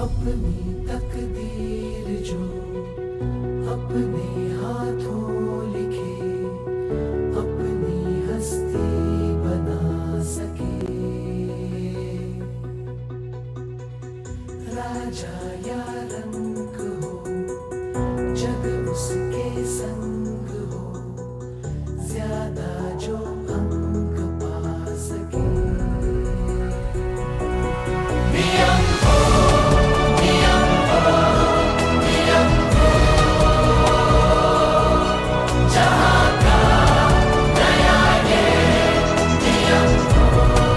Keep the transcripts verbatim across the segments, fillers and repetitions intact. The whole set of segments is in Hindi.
अपनी तकदीर जो अपने हाथों लिखे, अपनी हस्ती बना सके। राजा या रंग हो, जग उसके संग हो, ज्यादा जो अंक पा सके। नियम हो, नियम हो, नियम हो, जहाँ का नया ये नियम हो।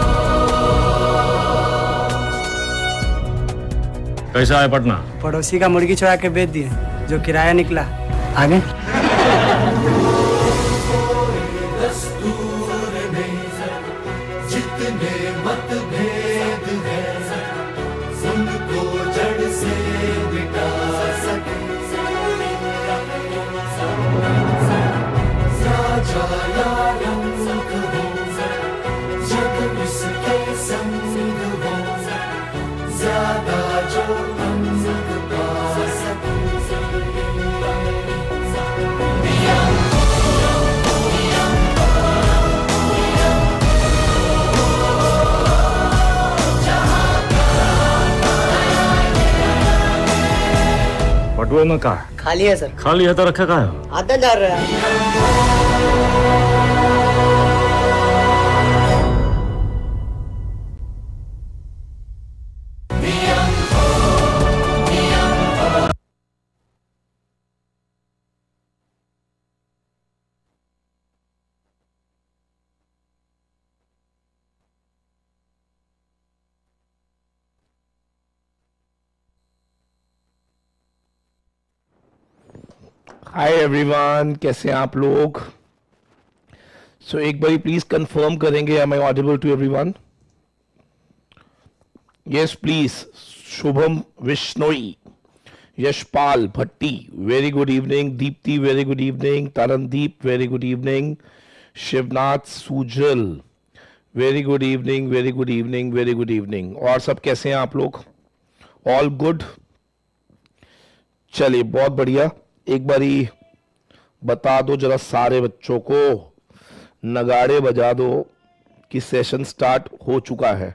कैसा है पटना? पड़ोसी का मुर्गी चुरा के बेच दिए, जो किराया निकला। आगे दस्तूर में जितने मतभेद हैं, उनको जड़ से मिटा सके। राजा या रंग हो, जग उसके संग हो, ज्यादा जो अंक पा सके। नियम हो, नियम हो, नियम हो, जहाँ बटुए में का खाली है सर। खाली है तो रखा का है? आधा जा रहा है। नियम हो, नियम हो। हाय एवरीवन, कैसे हैं आप लोग? सो so, एक बारी प्लीज कंफर्म करेंगे, am I audible to everyone? Yes please. Shubham Vishnoi, Yashpal Bhatti, very good evening. Deepti, very good evening. Tarandeep, very good evening. Shivnath Sujal, very good evening, very good evening, very good evening. और सब कैसे हैं आप लोग? All good? चलिए, बहुत बढ़िया। एक बारी बता दो जरा सारे बच्चों को, नगाड़े बजा दो कि सेशन स्टार्ट हो चुका है।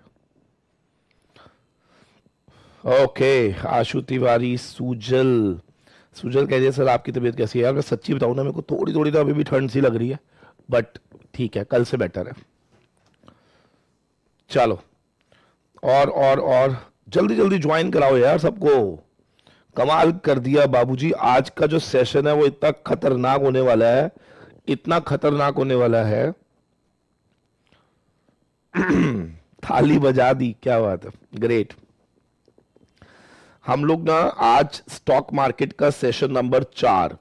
ओके, आशु तिवारी, सुजल सुजल कह दिया सर आपकी तबीयत कैसी है? यार मैं सच्ची बताऊं ना, मेरे को थोड़ी थोड़ी तो अभी भी ठंड सी लग रही है, बट ठीक है, कल से बेटर है। चलो, और और और जल्दी जल्दी ज्वाइन कराओ यार सबको। कमाल कर दिया बाबूजी, आज का जो सेशन है वो इतना खतरनाक होने वाला है, इतना खतरनाक होने वाला है। थाली बजा दी, क्या बात है, ग्रेट। हम लोग ना आज स्टॉक मार्केट का सेशन नंबर चार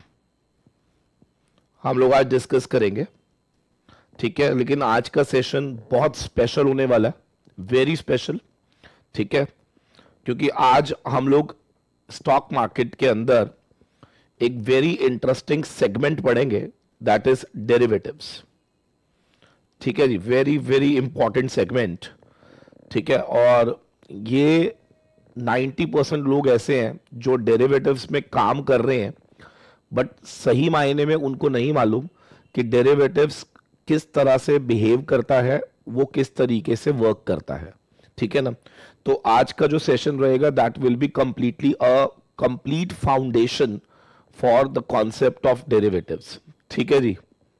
हम लोग आज डिस्कस करेंगे, ठीक है। लेकिन आज का सेशन बहुत स्पेशल होने वाला है, वेरी स्पेशल, ठीक है, क्योंकि आज हम लोग स्टॉक मार्केट के अंदर एक वेरी इंटरेस्टिंग सेगमेंट पढ़ेंगे, दैट इज डेरिवेटिव्स, ठीक है जी। वेरी वेरी इंपॉर्टेंट सेगमेंट, ठीक है। और ये नब्बे परसेंट लोग ऐसे हैं जो डेरिवेटिव्स में काम कर रहे हैं, बट सही मायने में उनको नहीं मालूम कि डेरिवेटिव्स किस तरह से बिहेव करता है, वो किस तरीके से वर्क करता है, ठीक है ना। तो आज का जो सेशन रहेगा that will be completely a complete foundation for the concept of derivatives, ठीक है जी।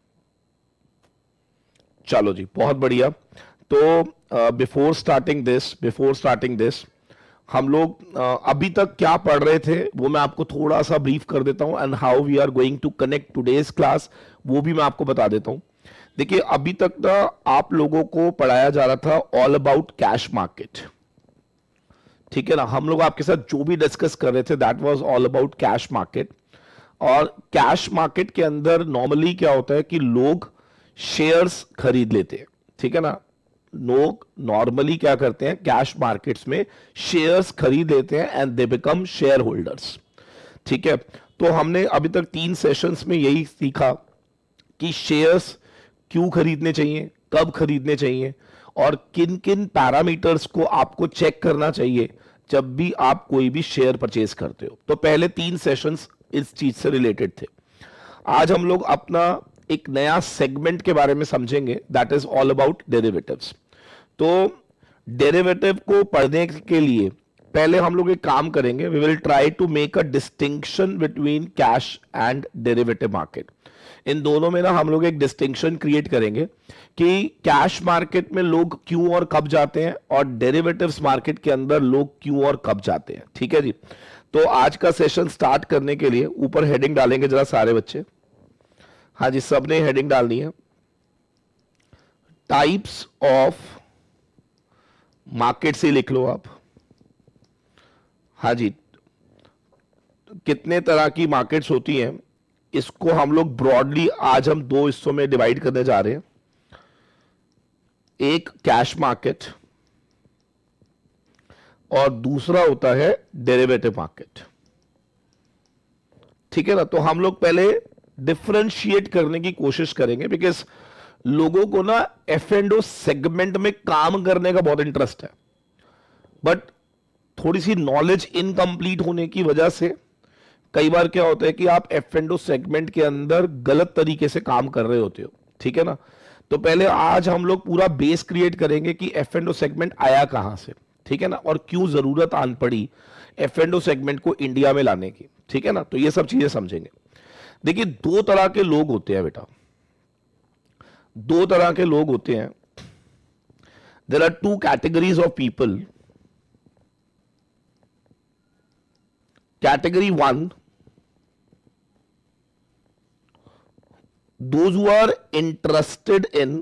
चलो जी, बहुत बढ़िया। तो before starting this before starting this हम लोग uh, अभी तक क्या पढ़ रहे थे वो मैं आपको थोड़ा सा ब्रीफ कर देता हूं, and how we are going to connect today's class वो भी मैं आपको बता देता हूं। देखिए, अभी तक ना आप लोगों को पढ़ाया जा रहा था ऑल अबाउट कैश मार्केट, ठीक है ना। हम लोग आपके साथ जो भी डिस्कस कर रहे थे that was all about cash market. और कैश मार्केट के अंदर नॉर्मली क्या होता है कि लोग शेयर्स खरीद लेते हैं, ठीक है ना। लोग नॉर्मली क्या करते हैं, कैश मार्केट्स में शेयर्स खरीद लेते हैं and they become shareholders, ठीक है। तो हमने अभी तक तीन सेशंस में यही सीखा कि शेयर्स क्यों खरीदने चाहिए, कब खरीदने चाहिए, और किन किन पैरामीटर्स को आपको चेक करना चाहिए जब भी आप कोई भी शेयर परचेज करते हो। तो पहले तीन सेशंस इस चीज से रिलेटेड थे। आज हम लोग अपना एक नया सेगमेंट के बारे में समझेंगे, that is all about derivatives. तो डेरिवेटिव को पढ़ने के लिए पहले हम लोग एक काम करेंगे, we will try to make a distinction between cash and derivative market. इन दोनों में ना हम लोग एक डिस्टिंक्शन क्रिएट करेंगे कि कैश मार्केट में लोग क्यों और कब जाते हैं और डेरिवेटिव्स मार्केट के अंदर लोग क्यों और कब जाते हैं। ठीक है जी। तो आज का सेशन स्टार्ट करने के लिए ऊपर हेडिंग डालेंगे जरा सारे बच्चे। हाँ जी, सबने हेडिंग डालनी है, टाइप्स ऑफ मार्केट से लिख लो आप। हाँ जी, कितने तरह की मार्केट्स होती हैं इसको हम लोग ब्रॉडली आज हम दो हिस्सों में डिवाइड करने जा रहे हैं। एक कैश मार्केट और दूसरा होता है डेरिवेटिव मार्केट। ठीक है ना। तो हम लोग पहले डिफरेंशिएट करने की कोशिश करेंगे, बिकॉज लोगों को ना एफ एंड ओ सेगमेंट में काम करने का बहुत इंटरेस्ट है, बट थोड़ी सी नॉलेज इनकम्प्लीट होने की वजह से कई बार क्या होता है कि आप एफ एंड ओ सेगमेंट के अंदर गलत तरीके से काम कर रहे होते हो। ठीक है ना। तो पहले आज हम लोग पूरा बेस क्रिएट करेंगे कि एफ एंड ओ सेगमेंट आया कहां से। ठीक है ना। और क्यों जरूरत आन पड़ी एफ एंड ओ सेगमेंट को इंडिया में लाने की। ठीक है ना। तो ये सब चीजें समझेंगे। देखिए, दो तरह के लोग होते हैं बेटा, दो तरह के लोग होते हैं। There are two categories of people. Category one, those who are interested in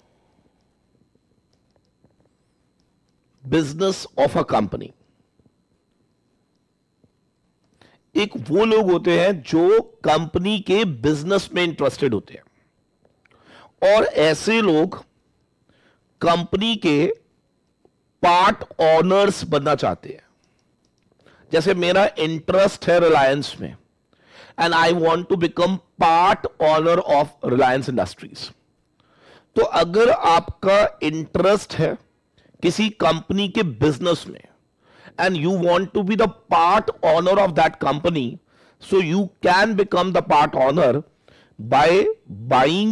business of a company। एक वो लोग होते हैं जो कंपनी के बिजनेस में इंटरेस्टेड होते हैं, और ऐसे लोग कंपनी के पार्ट ऑनर्स बनना चाहते हैं। जैसे मेरा इंटरेस्ट है रिलायंस में and I want to become part owner of Reliance Industries. तो अगर आपका इंटरेस्ट है किसी कंपनी के बिजनेस में and you want to be the part owner of that company, so you can become the part owner by buying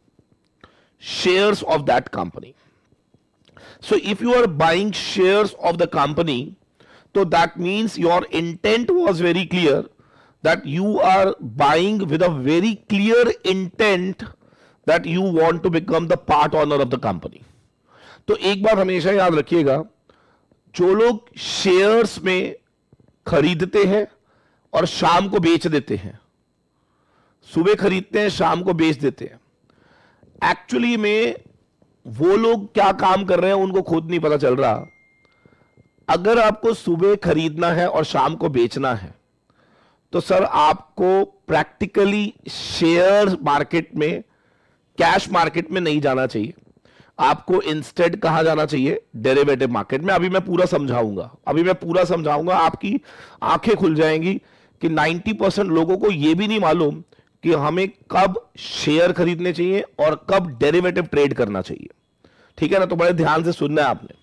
shares of that company. So if you are buying shares of the company, so that means your intent was very clear, that you are buying with a very clear intent that you want to become the part owner of the company। तो एक बात हमेशा याद रखिएगा, जो लोग शेयर्स में खरीदते हैं और शाम को बेच देते हैं, सुबह खरीदते हैं शाम को बेच देते हैं, एक्चुअली में वो लोग क्या काम कर रहे हैं उनको खुद नहीं पता चल रहा। अगर आपको सुबह खरीदना है और शाम को बेचना है तो सर आपको प्रैक्टिकली शेयर मार्केट में, कैश मार्केट में नहीं जाना चाहिए। आपको इंस्टेड कहां जाना चाहिए? डेरिवेटिव मार्केट में। अभी मैं पूरा समझाऊंगा, अभी मैं पूरा समझाऊंगा, आपकी आंखें खुल जाएंगी कि नब्बे परसेंट लोगों को यह भी नहीं मालूम कि हमें कब शेयर खरीदने चाहिए और कब डेरिवेटिव ट्रेड करना चाहिए। ठीक है ना। तो बड़े ध्यान से सुनना है आपने।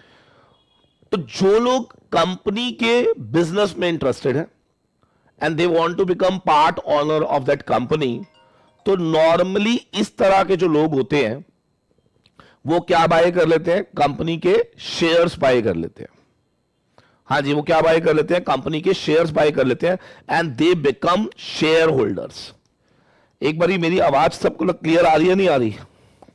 तो जो लोग कंपनी के बिजनेस में इंटरेस्टेड है and they want to become part owner of that company, तो नॉर्मली इस तरह के जो लोग होते हैं वो क्या बाय कर लेते हैं? कंपनी के शेयर्स बाय कर लेते हैं। हाँ जी, वो क्या बाय कर लेते हैं? कंपनी के शेयर्स बाय कर लेते हैं and they become shareholders. एक बारी मेरी आवाज सबको क्लियर आ रही है, नहीं आ रही?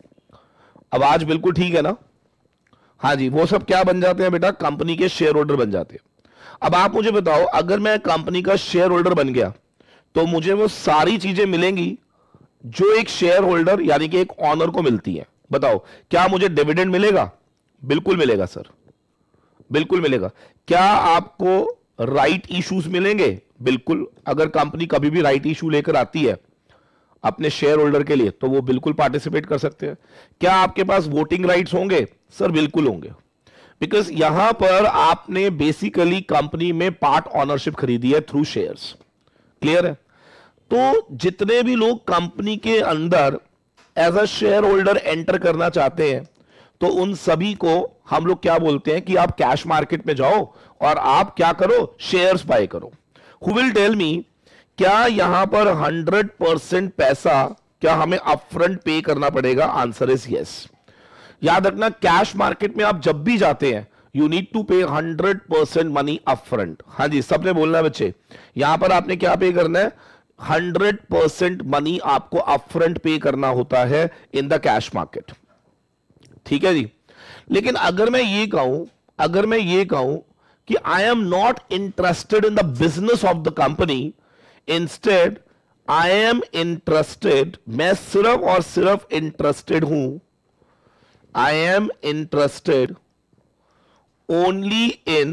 आवाज बिल्कुल ठीक है ना? हाँ जी, वो सब क्या बन जाते हैं बेटा? कंपनी के शेयर होल्डर बन जाते हैं। अब आप मुझे बताओ, अगर मैं कंपनी का शेयर होल्डर बन गया तो मुझे वो सारी चीजें मिलेंगी जो एक शेयर होल्डर यानी कि एक ऑनर को मिलती है। बताओ, क्या मुझे डिविडेंड मिलेगा? बिल्कुल मिलेगा सर, बिल्कुल मिलेगा। क्या आपको राइट इश्यूज मिलेंगे? बिल्कुल। अगर कंपनी कभी भी राइट इशू लेकर आती है अपने शेयर होल्डर के लिए तो वो बिल्कुल पार्टिसिपेट कर सकते हैं। क्या आपके पास वोटिंग राइट्स होंगे? सर बिल्कुल होंगे, बिकॉज यहां पर आपने बेसिकली कंपनी में पार्ट ऑनरशिप खरीदी है थ्रू शेयर्स। क्लियर है? तो जितने भी लोग कंपनी के अंदर as a shareholder enter करना चाहते हैं तो उन सभी को हम लोग क्या बोलते हैं कि आप कैश मार्केट में जाओ और आप क्या करो, शेयर्स बाय करो। हु विल टेल मी, क्या यहां पर हंड्रेड परसेंट पैसा क्या हमें अपफ्रंट पे करना पड़ेगा? Answer is yes. याद रखना, कैश मार्केट में आप जब भी जाते हैं you need to pay hundred percent money upfront. हाँ जी, सबने बोलना है बच्चे, यहां पर आपने क्या पे करना है? हंड्रेड परसेंट मनी आपको अपफ्रंट पे करना होता है इन द कैश मार्केट। ठीक है जी। लेकिन अगर मैं ये कहूं अगर मैं ये कहूं कि I am not interested in the business of the company, instead I am interested, मैं सिर्फ और सिर्फ इंटरेस्टेड हूं, I am interested only in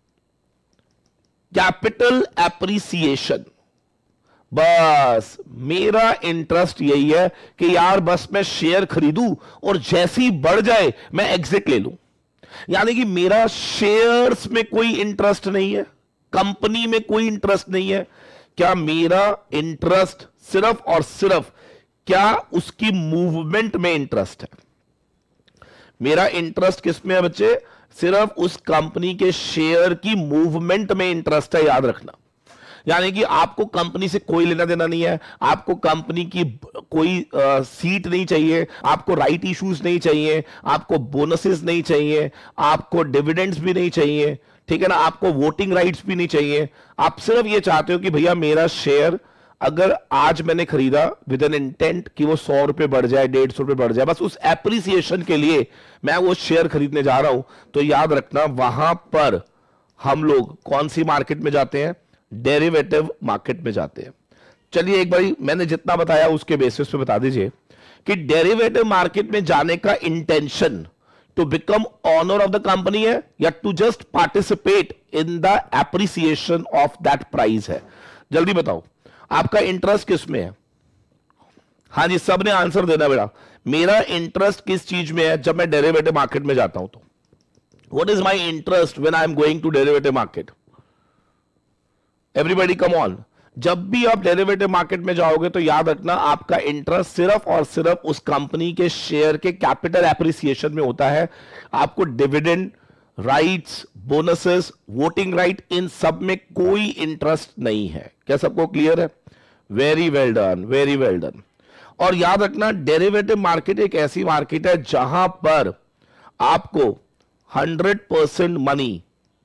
capital appreciation. बस मेरा इंटरेस्ट यही है कि यार बस मैं शेयर खरीदूं और जैसे ही बढ़ जाए मैं एग्जिट ले लूं। यानी कि मेरा शेयर्स में कोई इंटरेस्ट नहीं है, कंपनी में कोई इंटरेस्ट नहीं है। क्या मेरा इंटरेस्ट सिर्फ और सिर्फ क्या उसकी मूवमेंट में इंटरेस्ट है? मेरा इंटरेस्ट किस में है बच्चे? सिर्फ उस कंपनी के शेयर की मूवमेंट में इंटरेस्ट है, याद रखना। यानी कि आपको कंपनी से कोई लेना देना नहीं है, आपको कंपनी की कोई आ, सीट नहीं चाहिए, आपको राइट इश्यूज नहीं चाहिए, आपको बोनसेस नहीं चाहिए, आपको डिविडेंड्स भी नहीं चाहिए, ठीक है ना, आपको वोटिंग राइट्स भी नहीं चाहिए। आप सिर्फ ये चाहते हो कि भैया मेरा शेयर अगर आज मैंने खरीदा विद एन इंटेंट कि वो सौ रुपए बढ़ जाए, डेढ़ सौ रुपए बढ़ जाए, बस उस एप्रिसिएशन के लिए मैं वो शेयर खरीदने जा रहा हूं, तो याद रखना वहां पर हम लोग कौन सी मार्केट में जाते हैं? डेरिवेटिव मार्केट में जाते हैं। चलिए एक बारी मैंने जितना बताया उसके बेसिस पे बता दीजिए कि डेरिवेटिव मार्केट में जाने का intention to become owner of the company है या to just participate in the appreciation of that price है? जल्दी बताओ, आपका इंटरेस्ट किस में है? हाँ जी, सबने आंसर देना बेटा। मेरा इंटरेस्ट किस चीज में है जब मैं डेरिवेटिव मार्केट में जाता हूं? तो what is my interest when I am going to derivative market? Everybody come on. जब भी आप डेरिवेटिव मार्केट में जाओगे तो याद रखना आपका इंटरेस्ट सिर्फ और सिर्फ उस कंपनी के शेयर के कैपिटल एप्रिसिएशन में होता है। आपको dividend, rights, bonuses, voting right, इन सब में कोई इंटरेस्ट नहीं है। क्या सबको क्लियर है? Very well done, very well done. और याद रखना डेरिवेटिव मार्केट एक ऐसी मार्केट है जहां पर आपको हंड्रेड परसेंट मनी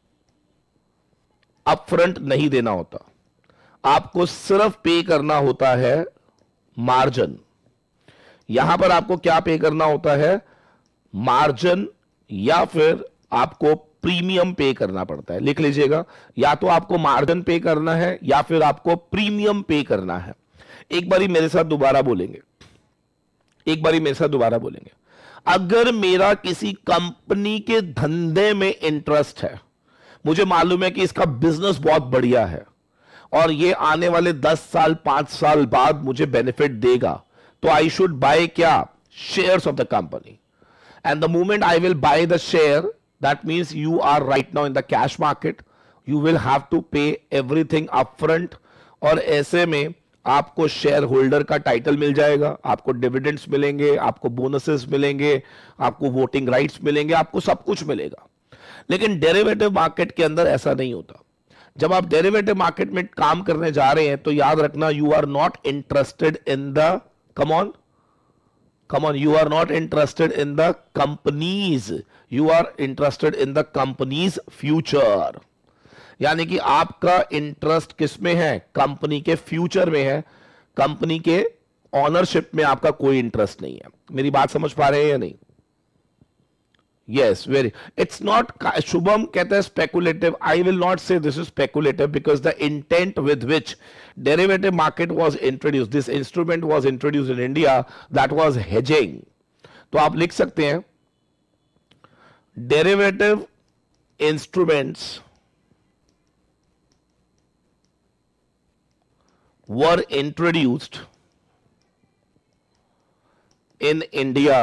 अपफ्रंट नहीं देना होता, आपको सिर्फ पे करना होता है मार्जिन। यहां पर आपको क्या पे करना होता है? मार्जिन, या फिर आपको प्रीमियम पे करना पड़ता है। लिख लीजिएगा, या तो आपको मार्जिन पे करना है या फिर आपको प्रीमियम पे करना है। एक बारी मेरे साथ दोबारा बोलेंगे, एक बारी मेरे साथ दोबारा बोलेंगे। अगर मेरा किसी कंपनी के धंधे में इंटरेस्ट है, मुझे मालूम है कि इसका बिजनेस बहुत बढ़िया है और ये आने वाले दस साल पांच साल बाद मुझे बेनिफिट देगा, तो आई शुड बाय क्या? Shares of the company. And the moment I will buy the share, that means you are right now in the cash market, you will have to pay everything upfront. और ऐसे में आपको शेयर होल्डर का टाइटल मिल जाएगा, आपको डिविडेंड्स मिलेंगे, आपको बोनसेस मिलेंगे, आपको वोटिंग राइट्स मिलेंगे, आपको सब कुछ मिलेगा। लेकिन डेरिवेटिव मार्केट के अंदर ऐसा नहीं होता। जब आप डेरिवेटिव मार्केट में काम करने जा रहे हैं तो याद रखना you are not interested in the come on come on you are not interested in the companies, you are interested in the company's future. यानी कि आपका इंटरेस्ट किस में है? कंपनी के फ्यूचर में है, कंपनी के ऑनरशिप में आपका कोई इंटरेस्ट नहीं है। मेरी बात समझ पा रहे हैं या नहीं? Yes, very. It's not, Shubham कहता है speculative. I will not say this is speculative because the intent with which derivative market was introduced, this instrument was introduced in India, that was hedging. तो आप लिख सकते हैं derivative instruments were introduced in India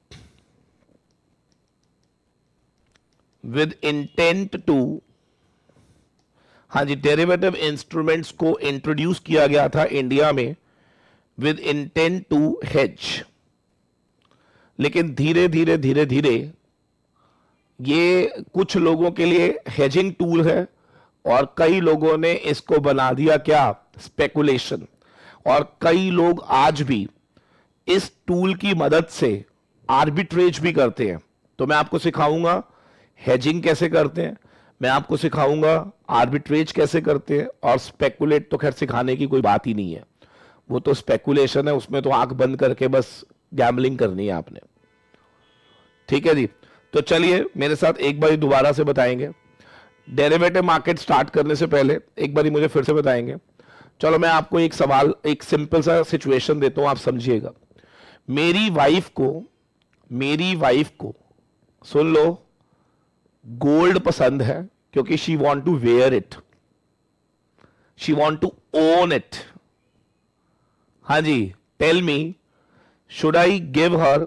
with intent to, हाँ जी, डेरिवेटिव इंस्ट्रूमेंट्स को इंट्रोड्यूस किया गया था इंडिया में विद इंटेंट टू हेज। लेकिन धीरे धीरे धीरे धीरे ये कुछ लोगों के लिए हेजिंग टूल है और कई लोगों ने इसको बना दिया क्या, स्पेकुलेशन। और कई लोग आज भी इस टूल की मदद से आर्बिट्रेज भी करते हैं। तो मैं आपको सिखाऊंगा हेजिंग कैसे करते हैं, मैं आपको सिखाऊंगा आर्बिट्रेज कैसे करते हैं, और स्पेकुलेट तो खैर सिखाने की कोई बात ही नहीं है, वो तो स्पेकुलेशन है, उसमें तो आंख बंद करके बस गैम्बलिंग करनी है आपने। ठीक है जी, तो चलिए मेरे साथ एक बार दोबारा से बताएंगे। डेरिवेटिव मार्केट स्टार्ट करने से पहले एक बार मुझे फिर से बताएंगे। चलो मैं आपको एक सवाल, एक सिंपल सा सिचुएशन देता हूं, आप समझिएगा। मेरी वाइफ को मेरी वाइफ को सुन लो, गोल्ड पसंद है क्योंकि she want to wear it, she want to own it. हाँ जी, tell me, should I give her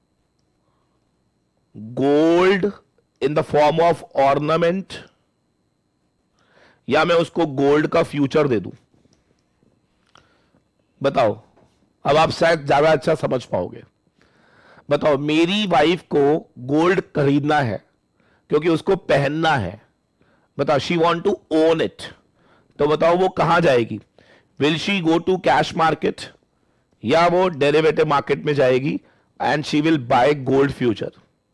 gold in the form of ornament, या मैं उसको गोल्ड का फ्यूचर दे दूं? बताओ, अब आप शायद ज्यादा अच्छा समझ पाओगे। बताओ, मेरी वाइफ को गोल्ड खरीदना है क्योंकि उसको पहनना है। बताओ, she want to own it, तो बताओ वो कहां जाएगी? Will she go to cash market, या वो डेरिवेटिव मार्केट में जाएगी and she will buy gold future?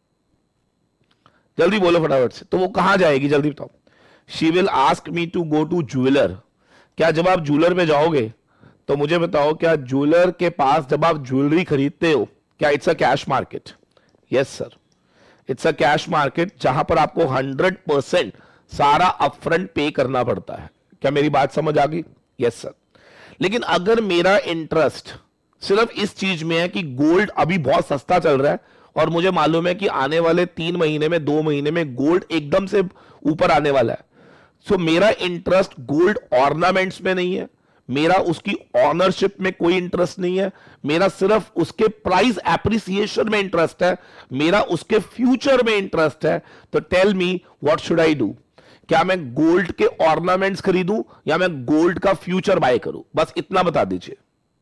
जल्दी बोलो फटाफट से। तो वो कहां जाएगी, जल्दी बताओ। She will ask me to go to jeweller. क्या जब आप ज्वेलर में जाओगे तो मुझे बताओ, क्या ज्वेलर के पास जब आप ज्वेलरी खरीदते हो, क्या it's a cash market? Yes sir, it's a cash market, जहां पर आपको हंड्रेड परसेंट सारा अपफ्रंट पे करना पड़ता है। क्या मेरी बात समझ आ गई? Yes sir. लेकिन अगर मेरा इंटरेस्ट सिर्फ इस चीज में है कि गोल्ड अभी बहुत सस्ता चल रहा है और मुझे मालूम है कि आने वाले तीन महीने में, दो महीने में गोल्ड एकदम से ऊपर आने वाला है, सो so मेरा इंटरेस्ट गोल्ड ऑर्नामेंट्स में नहीं है, मेरा उसकी ऑनरशिप में कोई इंटरेस्ट नहीं है, मेरा सिर्फ उसके प्राइस एप्रिसिएशन में इंटरेस्ट है, मेरा उसके फ्यूचर में इंटरेस्ट है। तो tell me what should I do? क्या मैं गोल्ड के ऑर्नामेंट्स खरीदूं या मैं गोल्ड का फ्यूचर बाय करूं? बस इतना बता दीजिए,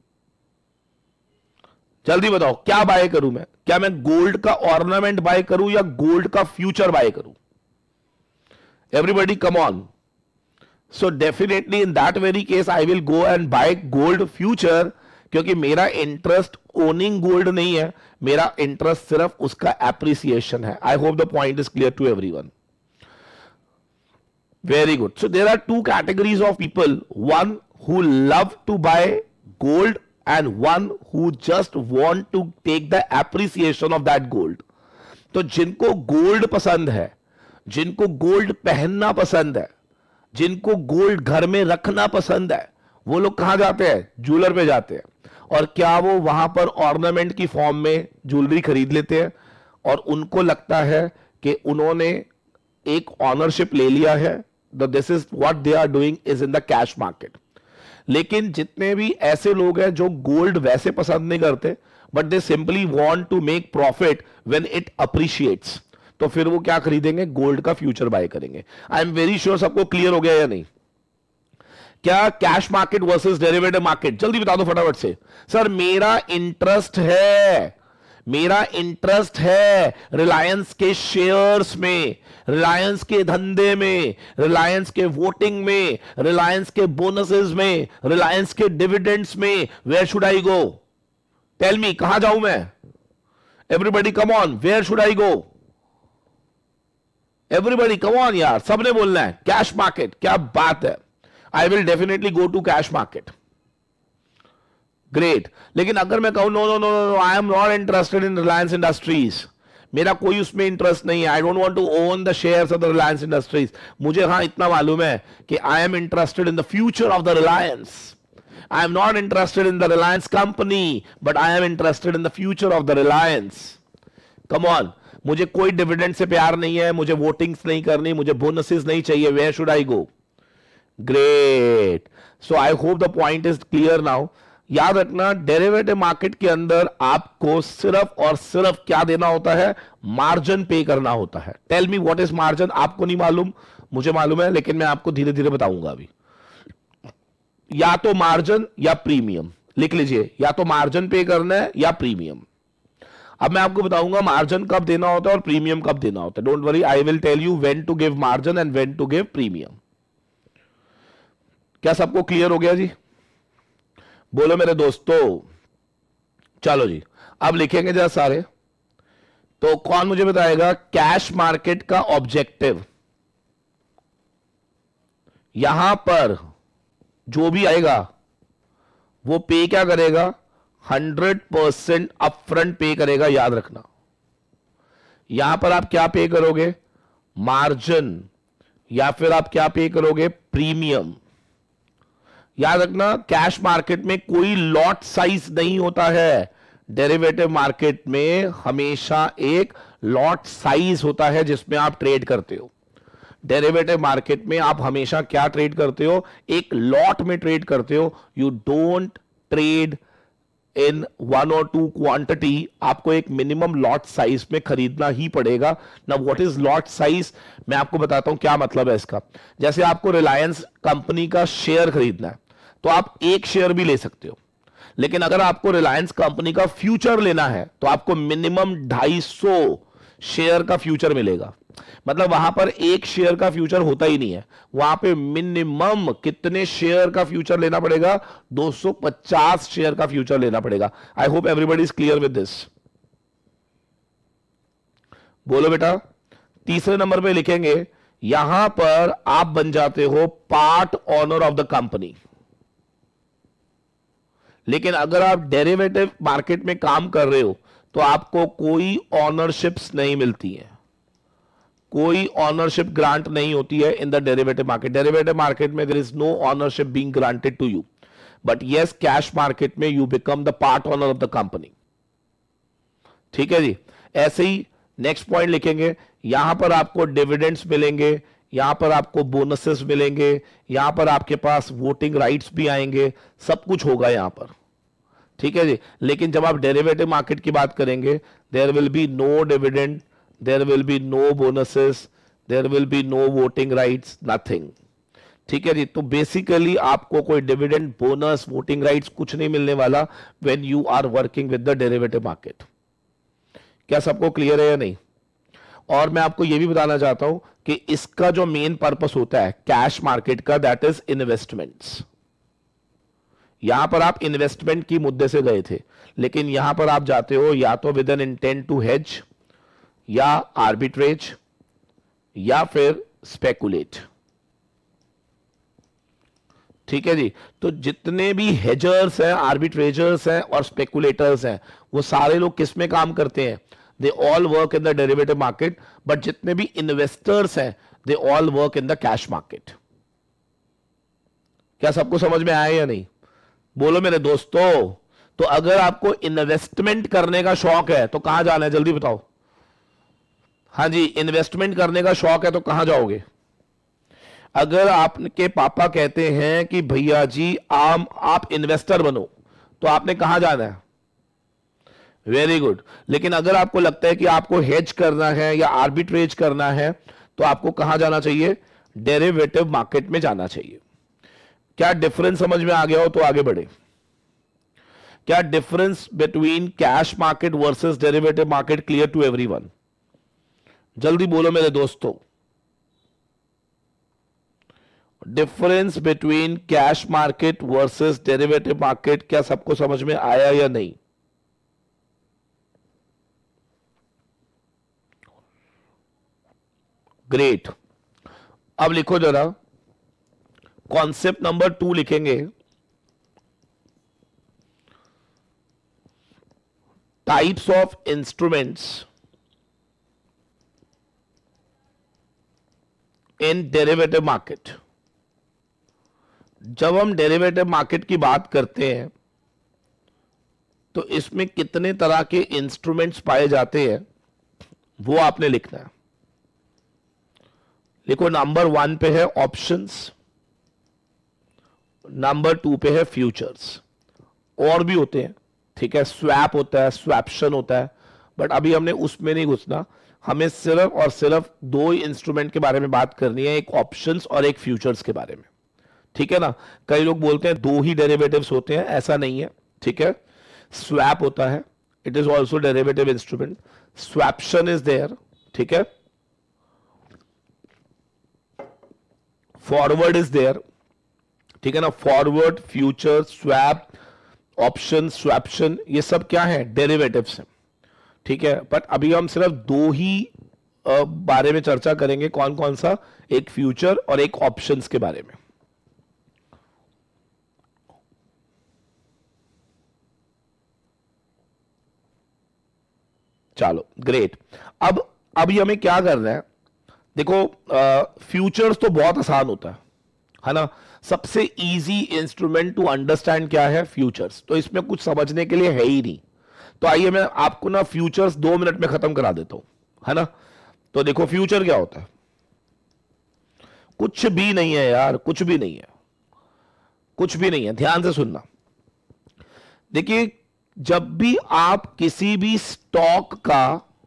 जल्दी बताओ, क्या बाय करूं मैं? क्या मैं गोल्ड का ऑर्नामेंट बाय करूं या गोल्ड का फ्यूचर बाय करूं? Everybody come on. So definitely in that very case I will go and buy gold future, क्योंकि मेरा इंटरेस्ट ओनिंग गोल्ड नहीं है, मेरा इंटरेस्ट सिर्फ उसका एप्रिसिएशन है। I hope the point is clear to everyone. Very good. So there are two categories of people, one who love to buy gold and one who just want to take the appreciation of that gold. तो जिनको गोल्ड पसंद है, जिनको गोल्ड पहनना पसंद है, जिनको गोल्ड घर में रखना पसंद है, वो लोग कहां जाते हैं? ज्वेलर पे जाते हैं। और क्या वो वहां पर ऑर्नामेंट की फॉर्म में ज्वेलरी खरीद लेते हैं और उनको लगता है कि उन्होंने एक ऑनरशिप ले लिया है? This is what they are doing is in the cash market. लेकिन जितने भी ऐसे लोग हैं जो गोल्ड वैसे पसंद नहीं करते, but they simply want to make profit when it appreciates, तो फिर वो क्या खरीदेंगे? गोल्ड का फ्यूचर बाय करेंगे। आई एम वेरी श्योर सबको क्लियर हो गया या नहीं? क्या cash market versus derivative market? जल्दी बता दो फटाफट से। सर मेरा इंटरेस्ट है, मेरा इंटरेस्ट है रिलायंस के शेयर्स में, रिलायंस के धंधे में, रिलायंस के वोटिंग में, रिलायंस के बोनसेस में, रिलायंस के डिविडेंड्स में। Where should I go? Tell me, कहां जाऊं मैं? Everybody come on, where should I go? Everybody come on यार, सबने बोलना है कैश मार्केट। क्या बात है, I will definitely go to cash market. Great. लेकिन अगर मैं कहूं no no no no I am not interested in Reliance Industries, मेरा कोई उसमें इंटरेस्ट नहीं है, I don't want to own the shares of the Reliance Industries, मुझे हाँ इतना मालूम है कि I am interested in the future of the Reliance, I am not interested in the Reliance company, but I am interested in the future of the Reliance. Come on, मुझे कोई डिविडेंड से प्यार नहीं है, मुझे वोटिंग्स नहीं करनी, मुझे बोनसेस नहीं चाहिए। Where should I go? Great. So I hope the point is clear now. याद रखना, डेरिवेटिव मार्केट के अंदर आपको सिर्फ और सिर्फ क्या देना होता है? मार्जिन पे करना होता है। Tell me what is margin? आपको नहीं मालूम, मुझे मालूम है, लेकिन मैं आपको धीरे धीरे बताऊंगा अभी। या तो मार्जिन या प्रीमियम, लिख लीजिए, या तो मार्जिन पे करना है या प्रीमियम। अब मैं आपको बताऊंगा मार्जिन कब देना होता है और प्रीमियम कब देना होता है. Don't worry, I will tell you when to give margin and when to give premium. क्या सबको क्लियर हो गया जी? बोलो मेरे दोस्तों. चलो जी, अब लिखेंगे जरा सारे. तो कौन मुझे बताएगा कैश मार्केट का ऑब्जेक्टिव? यहां पर जो भी आएगा वो पे क्या करेगा? हंड्रेड परसेंट अपफ्रंट पे करेगा. याद रखना, यहां पर आप क्या पे करोगे? मार्जिन, या फिर आप क्या पे करोगे? प्रीमियम. याद रखना, कैश मार्केट में कोई लॉट साइज नहीं होता है. डेरिवेटिव मार्केट में हमेशा एक लॉट साइज होता है जिसमें आप ट्रेड करते हो. डेरिवेटिव मार्केट में आप हमेशा क्या ट्रेड करते हो? एक लॉट में ट्रेड करते हो. You don't trade in one और टू क्वांटिटी. आपको एक मिनिमम लॉट साइज में खरीदना ही पड़ेगा. ना व्हाट इज लॉट साइज, मैं आपको बताता हूं क्या मतलब है इसका. जैसे आपको रिलायंस कंपनी का शेयर खरीदना है तो आप एक शेयर भी ले सकते हो, लेकिन अगर आपको रिलायंस कंपनी का फ्यूचर लेना है तो आपको मिनिमम ढाई सौ शेयर का फ्यूचर मिलेगा. मतलब वहां पर एक शेयर का फ्यूचर होता ही नहीं है. वहां पे मिनिमम कितने शेयर का फ्यूचर लेना पड़ेगा? दो सौ पचास शेयर का फ्यूचर लेना पड़ेगा. I hope everybody is clear with this. बोलो बेटा. तीसरे नंबर पे लिखेंगे, यहां पर आप बन जाते हो part owner of the company. लेकिन अगर आप डेरिवेटिव मार्केट में काम कर रहे हो तो आपको कोई ऑनरशिप्स नहीं मिलती है. कोई ऑनरशिप ग्रांट नहीं होती है in the derivative market. Derivative market में there is no ownership being granted to you. But yes, cash market में you become the part owner of the company. ठीक है जी. ऐसे ही नेक्स्ट पॉइंट लिखेंगे, यहां पर आपको डिविडेंड्स मिलेंगे, यहां पर आपको बोनसेस मिलेंगे, यहां पर आपके पास वोटिंग राइट्स भी आएंगे. सब कुछ होगा यहां पर. ठीक है जी. लेकिन जब आप डेरिवेटिव मार्केट की बात करेंगे, there will be no dividend, there will be no bonuses, there will be no voting rights, nothing. ठीक है जी. तो बेसिकली आपको कोई डिविडेंड, बोनस, वोटिंग राइट्स कुछ नहीं मिलने वाला when you are working with the derivative market. क्या सबको क्लियर है या नहीं? और मैं आपको यह भी बताना चाहता हूं कि इसका जो मेन पर्पस होता है कैश मार्केट का, दैट इज इन्वेस्टमेंट्स. यहां पर आप इन्वेस्टमेंट की मुद्दे से गए थे, लेकिन यहां पर आप जाते हो या तो with an intent to hedge, या आर्बिट्रेज, या फिर स्पेकुलेट. ठीक है जी. तो जितने भी हेजर्स हैं, आर्बिट्रेजर्स हैं और स्पेकुलेटर्स हैं, वो सारे लोग किस में काम करते हैं? They all work in the derivative market. But जितने भी इन्वेस्टर्स हैं, they all work in the cash market. क्या सबको समझ में आया या नहीं? बोलो मेरे दोस्तों. तो अगर आपको इन्वेस्टमेंट करने का शौक है तो कहां जाना है? जल्दी बताओ. हाँ जी, इन्वेस्टमेंट करने का शौक है तो कहां जाओगे? अगर आपके पापा कहते हैं कि भैया जी आम आप इन्वेस्टर बनो, तो आपने कहां जाना है? Very good. लेकिन अगर आपको लगता है कि आपको हेज करना है या आर्बिट्रेज करना है तो आपको कहां जाना चाहिए? डेरिवेटिव मार्केट में जाना चाहिए. क्या डिफरेंस समझ में आ गया हो तो आगे बढ़े. क्या difference between cash market versus derivative market clear to everyone? जल्दी बोलो मेरे दोस्तों. Difference between cash market versus derivative market क्या सबको समझ में आया या नहीं? ग्रेट. अब लिखो जरा, कॉन्सेप्ट नंबर टू लिखेंगे, types of instruments in derivative market. जब हम डेरिवेटिव मार्केट की बात करते हैं तो इसमें कितने तरह के इंस्ट्रूमेंट्स पाए जाते हैं वो आपने लिखना है. लिखो, नंबर वन पे है ऑप्शंस, नंबर टू पे है फ्यूचर्स. और भी होते हैं, ठीक है, स्वैप होता है, स्वैप्शन होता है, बट अभी हमने उसमें नहीं घुसना. हमें सिर्फ और सिर्फ दो ही इंस्ट्रूमेंट के बारे में बात करनी है, एक ऑप्शंस और एक फ्यूचर्स के बारे में. ठीक है ना. कई लोग बोलते हैं दो ही डेरिवेटिव्स होते हैं, ऐसा नहीं है. ठीक है, स्वैप होता है, it is also derivative instrument. Swaption is there. ठीक है, फॉरवर्ड इज देयर. ठीक है ना, forward, future, swap, option, swaption, ये सब क्या है? डेरिवेटिव्स हैं. ठीक है, बट अभी हम सिर्फ दो ही आ, बारे में चर्चा करेंगे. कौन कौन सा? एक फ्यूचर और एक ऑप्शंस के बारे में. चलो ग्रेट. अब अभी हमें क्या करना है? देखो, फ्यूचर्स तो बहुत आसान होता है है ना. सबसे इजी इंस्ट्रूमेंट टू अंडरस्टैंड क्या है? फ्यूचर्स. तो इसमें कुछ समझने के लिए है ही नहीं. तो आइए मैं आपको ना फ्यूचर्स दो मिनट में खत्म करा देता हूं, है ना. तो देखो, फ्यूचर क्या होता है? कुछ भी नहीं है यार, कुछ भी नहीं है, कुछ भी नहीं है. ध्यान से सुनना. देखिए, जब भी आप किसी भी स्टॉक का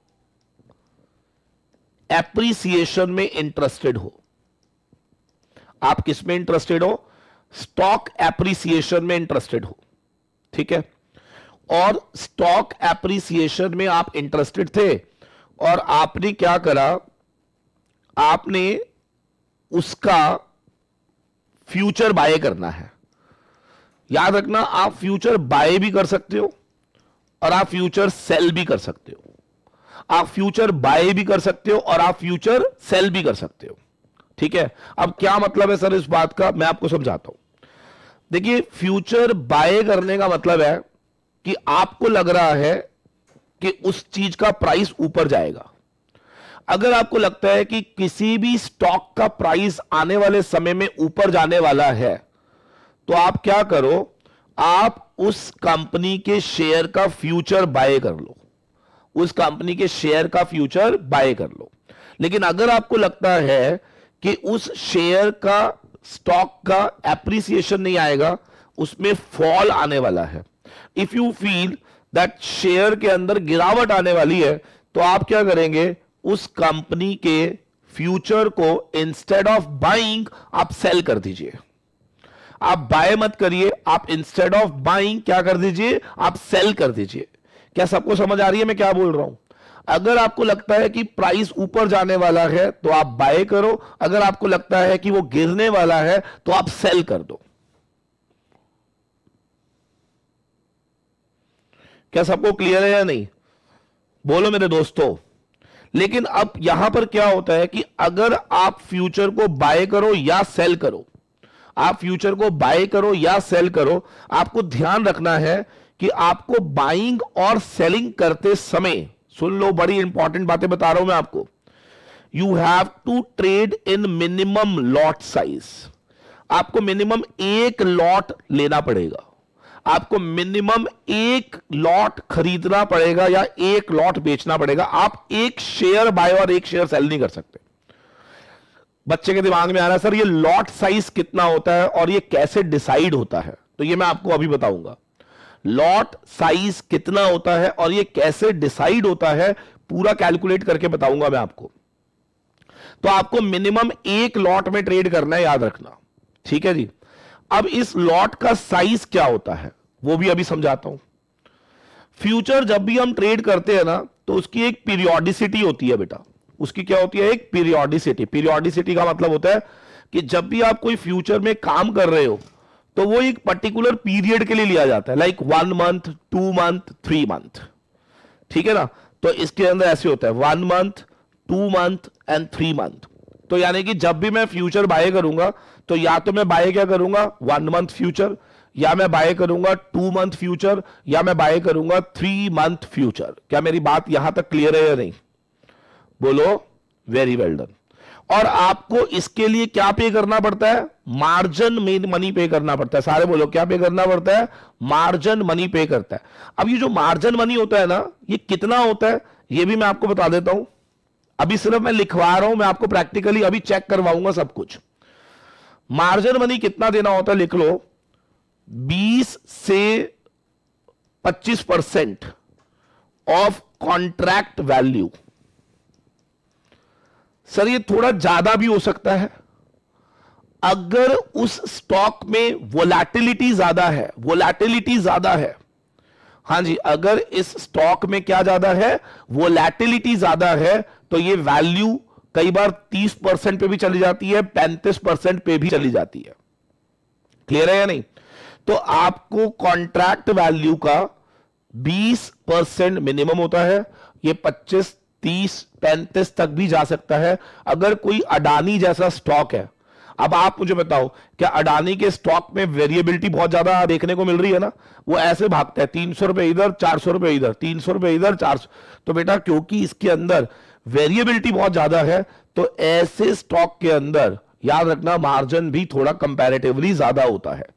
एप्रिसिएशन में इंटरेस्टेड हो, आप किस में इंटरेस्टेड हो? स्टॉक एप्रिसिएशन में इंटरेस्टेड हो. ठीक है, और स्टॉक एप्रिसिएशन में आप इंटरेस्टेड थे और आपने क्या करा? आपने उसका फ्यूचर बाय करना है. याद रखना, आप फ्यूचर बाय भी कर सकते हो और आप फ्यूचर सेल भी कर सकते हो. आप फ्यूचर बाय भी कर सकते हो और आप फ्यूचर सेल भी कर सकते हो. ठीक है, अब क्या मतलब है सर इस बात का? मैं आपको समझाता हूं. देखिए, फ्यूचर बाय करने का मतलब है कि आपको लग रहा है कि उस चीज का प्राइस ऊपर जाएगा. अगर आपको लगता है कि किसी भी स्टॉक का प्राइस आने वाले समय में ऊपर जाने वाला है, तो आप क्या करो? आप उस कंपनी के शेयर का फ्यूचर बाय कर लो. उस कंपनी के शेयर का फ्यूचर बाय कर लो. लेकिन अगर आपको लगता है कि उस शेयर का, स्टॉक का एप्रिसिएशन नहीं आएगा, उसमें फॉल आने वाला है, if you feel that share के अंदर गिरावट आने वाली है, तो आप क्या करेंगे? उस कंपनी के फ्यूचर को इंस्टेड ऑफ बाइंग आप सेल कर दीजिए. आप बाय मत करिए, आप इंस्टेड ऑफ बाइंग क्या कर दीजिए? आप सेल कर दीजिए. क्या सबको समझ आ रही है मैं क्या बोल रहा हूं? अगर आपको लगता है कि प्राइस ऊपर जाने वाला है तो आप बाय करो. अगर आपको लगता है कि वो गिरने वाला है तो आप सेल कर दो. क्या सबको क्लियर है या नहीं? बोलो मेरे दोस्तों. लेकिन अब यहां पर क्या होता है कि अगर आप फ्यूचर को बाय करो या सेल करो, आप फ्यूचर को बाय करो या सेल करो, आपको ध्यान रखना है कि आपको बाइंग और सेलिंग करते समय, सुन लो, बड़ी इंपॉर्टेंट बातें बता रहा हूं मैं आपको. You have to trade in minimum lot size. आपको मिनिमम एक लॉट लेना पड़ेगा. आपको मिनिमम एक लॉट खरीदना पड़ेगा या एक लॉट बेचना पड़ेगा. आप एक शेयर बाय और एक शेयर सेल नहीं कर सकते. बच्चे के दिमाग में आ रहा है सर ये लॉट साइज कितना होता है और ये कैसे डिसाइड होता है? तो ये मैं आपको अभी बताऊंगा. लॉट साइज कितना होता है और ये कैसे डिसाइड होता है, पूरा कैलकुलेट करके बताऊंगा मैं आपको. तो आपको मिनिमम एक लॉट में ट्रेड करना है, याद रखना. ठीक है जी. अब इस लॉट का साइज क्या होता है वो भी अभी समझाता हूं. फ्यूचर जब भी हम ट्रेड करते हैं ना, तो उसकी एक पीरियोडिसिटी होती है बेटा. उसकी क्या होती है? एक पीरियोडिसिटी. पीरियोडिसिटी का मतलब होता है कि जब भी आप कोई फ्यूचर में काम कर रहे हो तो वो एक पर्टिकुलर पीरियड के लिए लिया जाता है, like one month, two month, three month. ठीक है ना. तो इसके अंदर ऐसे होता है one month, two month and three month. तो यानी कि जब भी मैं फ्यूचर बाय करूंगा तो या तो मैं बाय क्या करूंगा? वन मंथ फ्यूचर, या मैं बाय करूंगा टू मंथ फ्यूचर, या मैं बाय करूंगा थ्री मंथ फ्यूचर. क्या मेरी बात यहां तक क्लियर है या नहीं? बोलो. Very well done. और आपको इसके लिए क्या पे करना पड़ता है? मार्जिन में मनी पे करना पड़ता है. सारे बोलो, क्या पे करना पड़ता है? मार्जिन मनी पे करता है. अब ये जो मार्जिन मनी होता है ना, ये कितना होता है ये भी मैं आपको बता देता हूं. अभी सिर्फ मैं लिखवा रहा हूं, मैं आपको प्रैक्टिकली अभी चेक करवाऊंगा सब कुछ. मार्जिन मनी कितना देना होता है लिख लो. बीस से पच्चीस percent of contract value. Sir ये थोड़ा ज्यादा भी हो सकता है अगर उस स्टॉक में वोलैटिलिटी ज्यादा है. वोलैटिलिटी ज्यादा है, हाँ जी, अगर इस स्टॉक में क्या ज्यादा है, वोलैटिलिटी ज्यादा है, तो ये वैल्यू कई बार तीस परसेंट पे भी चली जाती है, पैंतीस परसेंट पे भी चली जाती है। क्लियर है या नहीं? तो आपको कॉन्ट्रैक्ट वैल्यू का बीस परसेंट मिनिमम होता है, ये पच्चीस, तीस, पैंतीस तक भी जा सकता है अगर कोई अडानी जैसा स्टॉक है। अब आप मुझे बताओ, क्या अडानी के स्टॉक में वेरिएबिलिटी बहुत ज्यादा देखने को मिल रही है ना? वो ऐसे भागता है, तीन सौ रुपए इधर, चार सौ रुपए इधर, तीन सौ रुपए इधर, चार सौ। तो बेटा क्योंकि इसके अंदर वेरिएबिलिटी बहुत ज्यादा है, तो ऐसे स्टॉक के अंदर याद रखना मार्जिन भी थोड़ा कंपैरेटिवली ज्यादा होता है।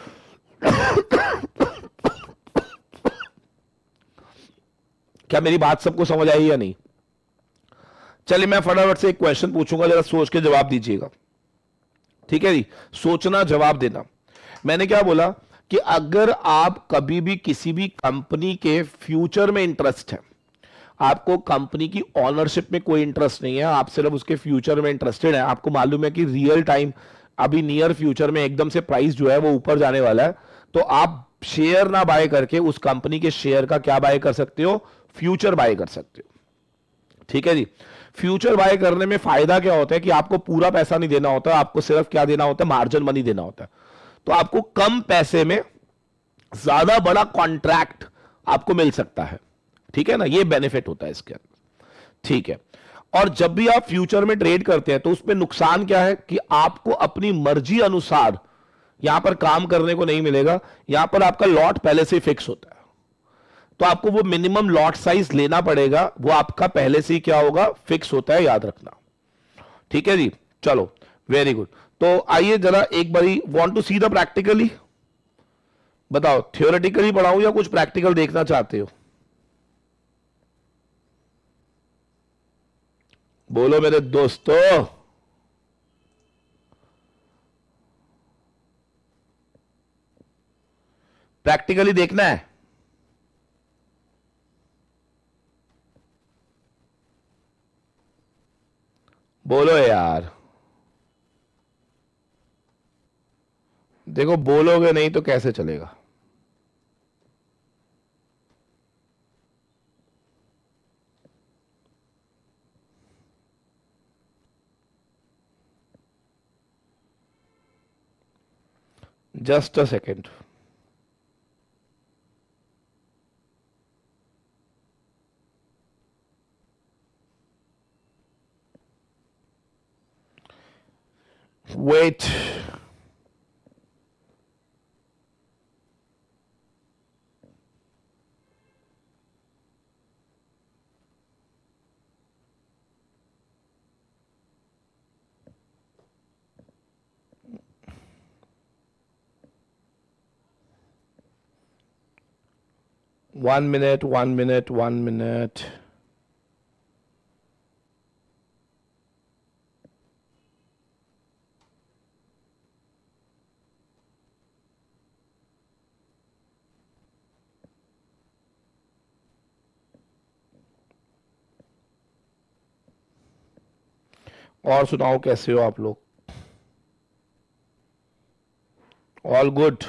क्या मेरी बात सबको समझ आई या नहीं? चलिए मैं फटाफट से एक क्वेश्चन पूछूंगा, जरा सोच के जवाब दीजिएगा। ठीक है जी, सोचना जवाब देना। मैंने क्या बोला कि अगर आप कभी भी किसी भी कंपनी के फ्यूचर में इंटरेस्ट है, आपको कंपनी की ऑनरशिप में कोई इंटरेस्ट नहीं है, आप सिर्फ उसके फ्यूचर में इंटरेस्टेड है, आपको मालूम है कि रियल टाइम अभी नियर फ्यूचर में एकदम से प्राइस जो है वो ऊपर जाने वाला है, तो आप शेयर ना बाय करके उस कंपनी के शेयर का क्या बाय कर सकते हो? फ्यूचर बाय कर सकते हो। ठीक है जी, फ्यूचर बाय करने में फायदा क्या होता है कि आपको पूरा पैसा नहीं देना होता, आपको सिर्फ क्या देना होता है? मार्जिन मनी देना होता है। तो आपको कम पैसे में ज्यादा बड़ा कॉन्ट्रैक्ट आपको मिल सकता है। ठीक है ना, ये बेनिफिट होता है इसके अंदर। ठीक है, और जब भी आप फ्यूचर में ट्रेड करते हैं तो उसमें नुकसान क्या है कि आपको अपनी मर्जी अनुसार यहां पर काम करने को नहीं मिलेगा। यहां पर आपका लॉट पहले से फिक्स होता है, तो आपको वो मिनिमम लॉट साइज लेना पड़ेगा, वो आपका पहले से ही क्या होगा? फिक्स होता है, याद रखना। ठीक है जी, चलो वेरी गुड। तो आइए जरा एक बारी, want to see the practically, बताओ थियोरेटिकली पढ़ाऊं या कुछ प्रैक्टिकल देखना चाहते हो? बोलो मेरे दोस्तों। प्रैक्टिकली देखना है? बोलो यार, देखो बोलोगे नहीं तो कैसे चलेगा? Just a second. Wait. One minute, one minute, one minute. और सुनाओ कैसे हो आप लोग? All good?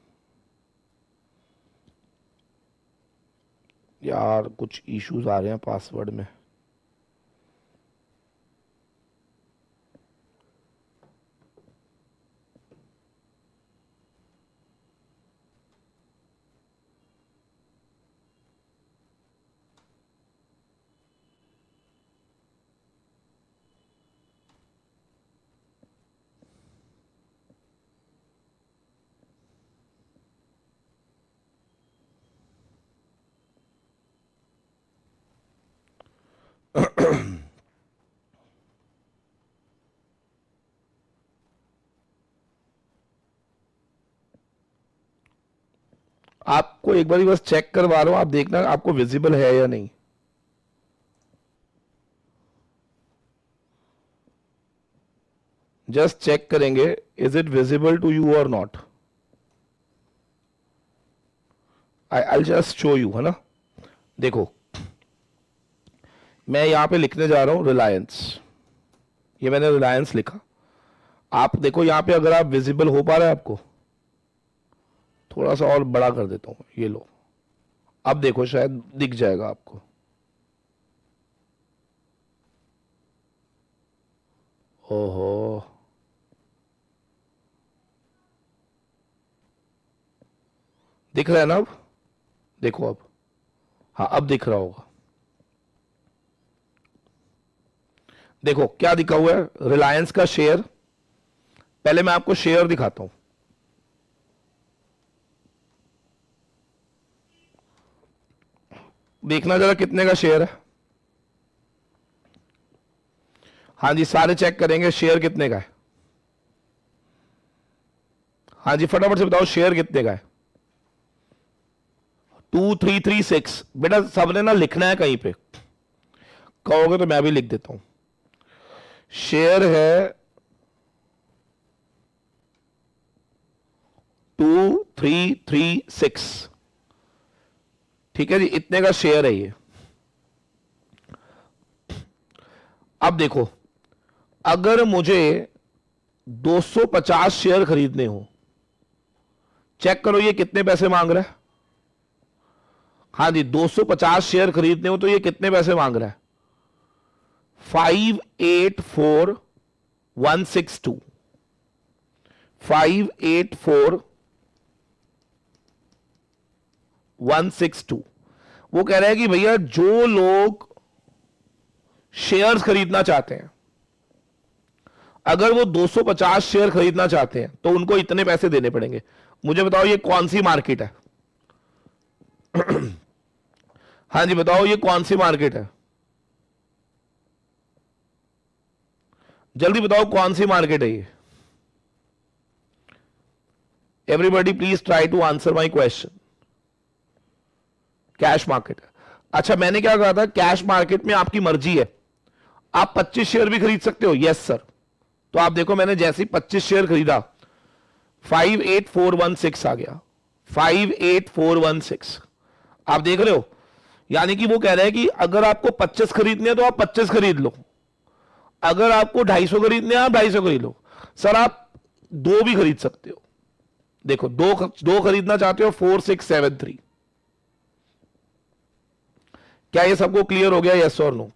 यार कुछ इश्यूज आ रहे हैं पासवर्ड में। आपको एक बार बस चेक करवा रहा हूं, आप देखना आपको विजिबल है या नहीं। जस्ट चेक करेंगे, is it visible to you और not. I I just show you, है ना। देखो मैं यहां पे लिखने जा रहा हूं रिलायंस, ये मैंने रिलायंस लिखा। आप देखो यहां पे अगर आप विजिबल हो पा रहा है आपको, थोड़ा सा और बड़ा कर देता हूं, ये लो, अब देखो शायद दिख जाएगा आपको। ओहो, दिख रहा है ना अब? देखो अब, हाँ अब दिख रहा होगा। देखो क्या दिखा हुआ है, रिलायंस का शेयर। पहले मैं आपको शेयर दिखाता हूं। देखना जरा कितने का शेयर है। हाँ जी, सारे चेक करेंगे शेयर कितने का है। हाँ जी, फटाफट से बताओ शेयर कितने का है। Two three three six. बेटा सबने ना लिखना है कहीं पे, कहोगे तो मैं भी लिख देता हूं। शेयर है टू थ्री थ्री सिक्स, ठीक है जी, इतने का शेयर है ये। अब देखो, अगर मुझे दो सौ पचास शेयर खरीदने हो, चेक करो ये कितने पैसे मांग रहा है। हाँ जी, दो सौ पचास शेयर खरीदने हो तो ये कितने पैसे मांग रहा है? Five eight four one six two. Five eight four one six two. वो कह रहा है कि भैया जो लोग शेयर्स खरीदना चाहते हैं, अगर वो दो सौ पचास शेयर खरीदना चाहते हैं तो उनको इतने पैसे देने पड़ेंगे। मुझे बताओ ये कौन सी मार्केट है? हाँ जी बताओ ये कौन सी मार्केट है? जल्दी बताओ कौन सी मार्केट है ये? Everybody please try to answer my question. Cash market है। अच्छा, मैंने क्या कहा था, कैश मार्केट में आपकी मर्जी है, आप पच्चीस शेयर भी खरीद सकते हो। Yes sir. तो आप देखो मैंने जैसे ही पच्चीस शेयर खरीदा, five eight four one six आ गया। Five eight four one six, आप देख रहे हो, यानी कि वो कह रहे हैं कि अगर आपको पच्चीस खरीदने हैं तो आप पच्चीस खरीद लो, अगर आपको ढाई सौ खरीदने हैं आप ढाई सौ खरीद लो। सर आप दो भी खरीद सकते हो। देखो दो दो खरीदना चाहते हो, फोर सिक्स सेवन थ्री। क्या ये सबको क्लियर हो गया? यस और नो?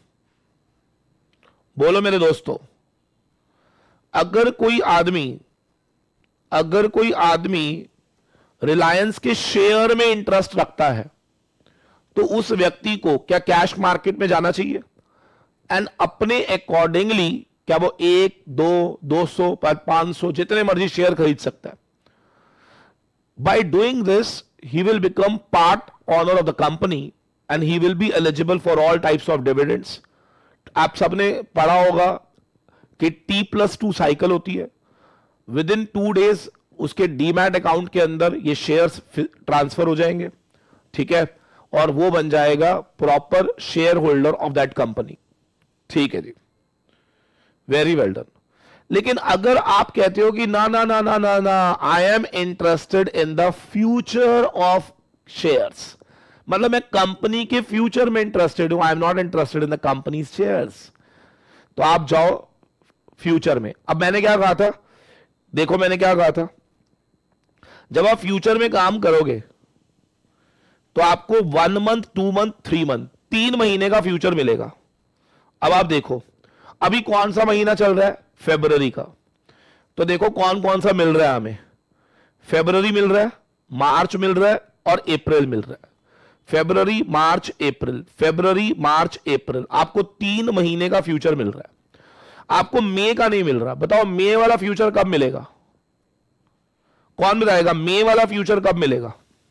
बोलो मेरे दोस्तों। अगर कोई आदमी अगर कोई आदमी रिलायंस के शेयर में इंटरेस्ट रखता है तो उस व्यक्ति को क्या कैश मार्केट में जाना चाहिए एंड अपने अकॉर्डिंगली क्या वो एक दो दो सौ पांच सौ जितने मर्जी शेयर खरीद सकता है। By doing this he will become part owner of the company and he will be eligible for all types of dividends. आप सबने पढ़ा होगा कि टी प्लस टू साइकिल होती है। विद इन टू डेज उसके डीमैट अकाउंट के अंदर ये शेयर्स ट्रांसफर हो जाएंगे, ठीक है, और वो बन जाएगा proper shareholder of that company. ठीक है जी, वेरी वेल डन। लेकिन अगर आप कहते हो कि ना ना ना ना ना ना I am interested in the future of shares, मतलब मैं कंपनी के फ्यूचर में इंटरेस्टेड हूं, I am not interested in the company shares, तो आप जाओ फ्यूचर में। अब मैंने क्या कहा था, देखो मैंने क्या कहा था, जब आप फ्यूचर में काम करोगे तो आपको one month, two month, three month, तीन महीने का फ्यूचर मिलेगा। अब आप देखो अभी कौन सा महीना चल रहा है, फरवरी का, तो देखो कौन कौन सा मिल रहा है हमें। फरवरी मिल रहा है, मार्च मिल रहा है और अप्रैल मिल रहा है। फरवरी, मार्च, अप्रैल, फरवरी, मार्च, अप्रैल, आपको तीन महीने का फ्यूचर मिल रहा है। आपको मई का नहीं मिल रहा। बताओ मई वाला फ्यूचर कब मिलेगा? कौन बताएगा मई वाला फ्यूचर कब मिलेगा?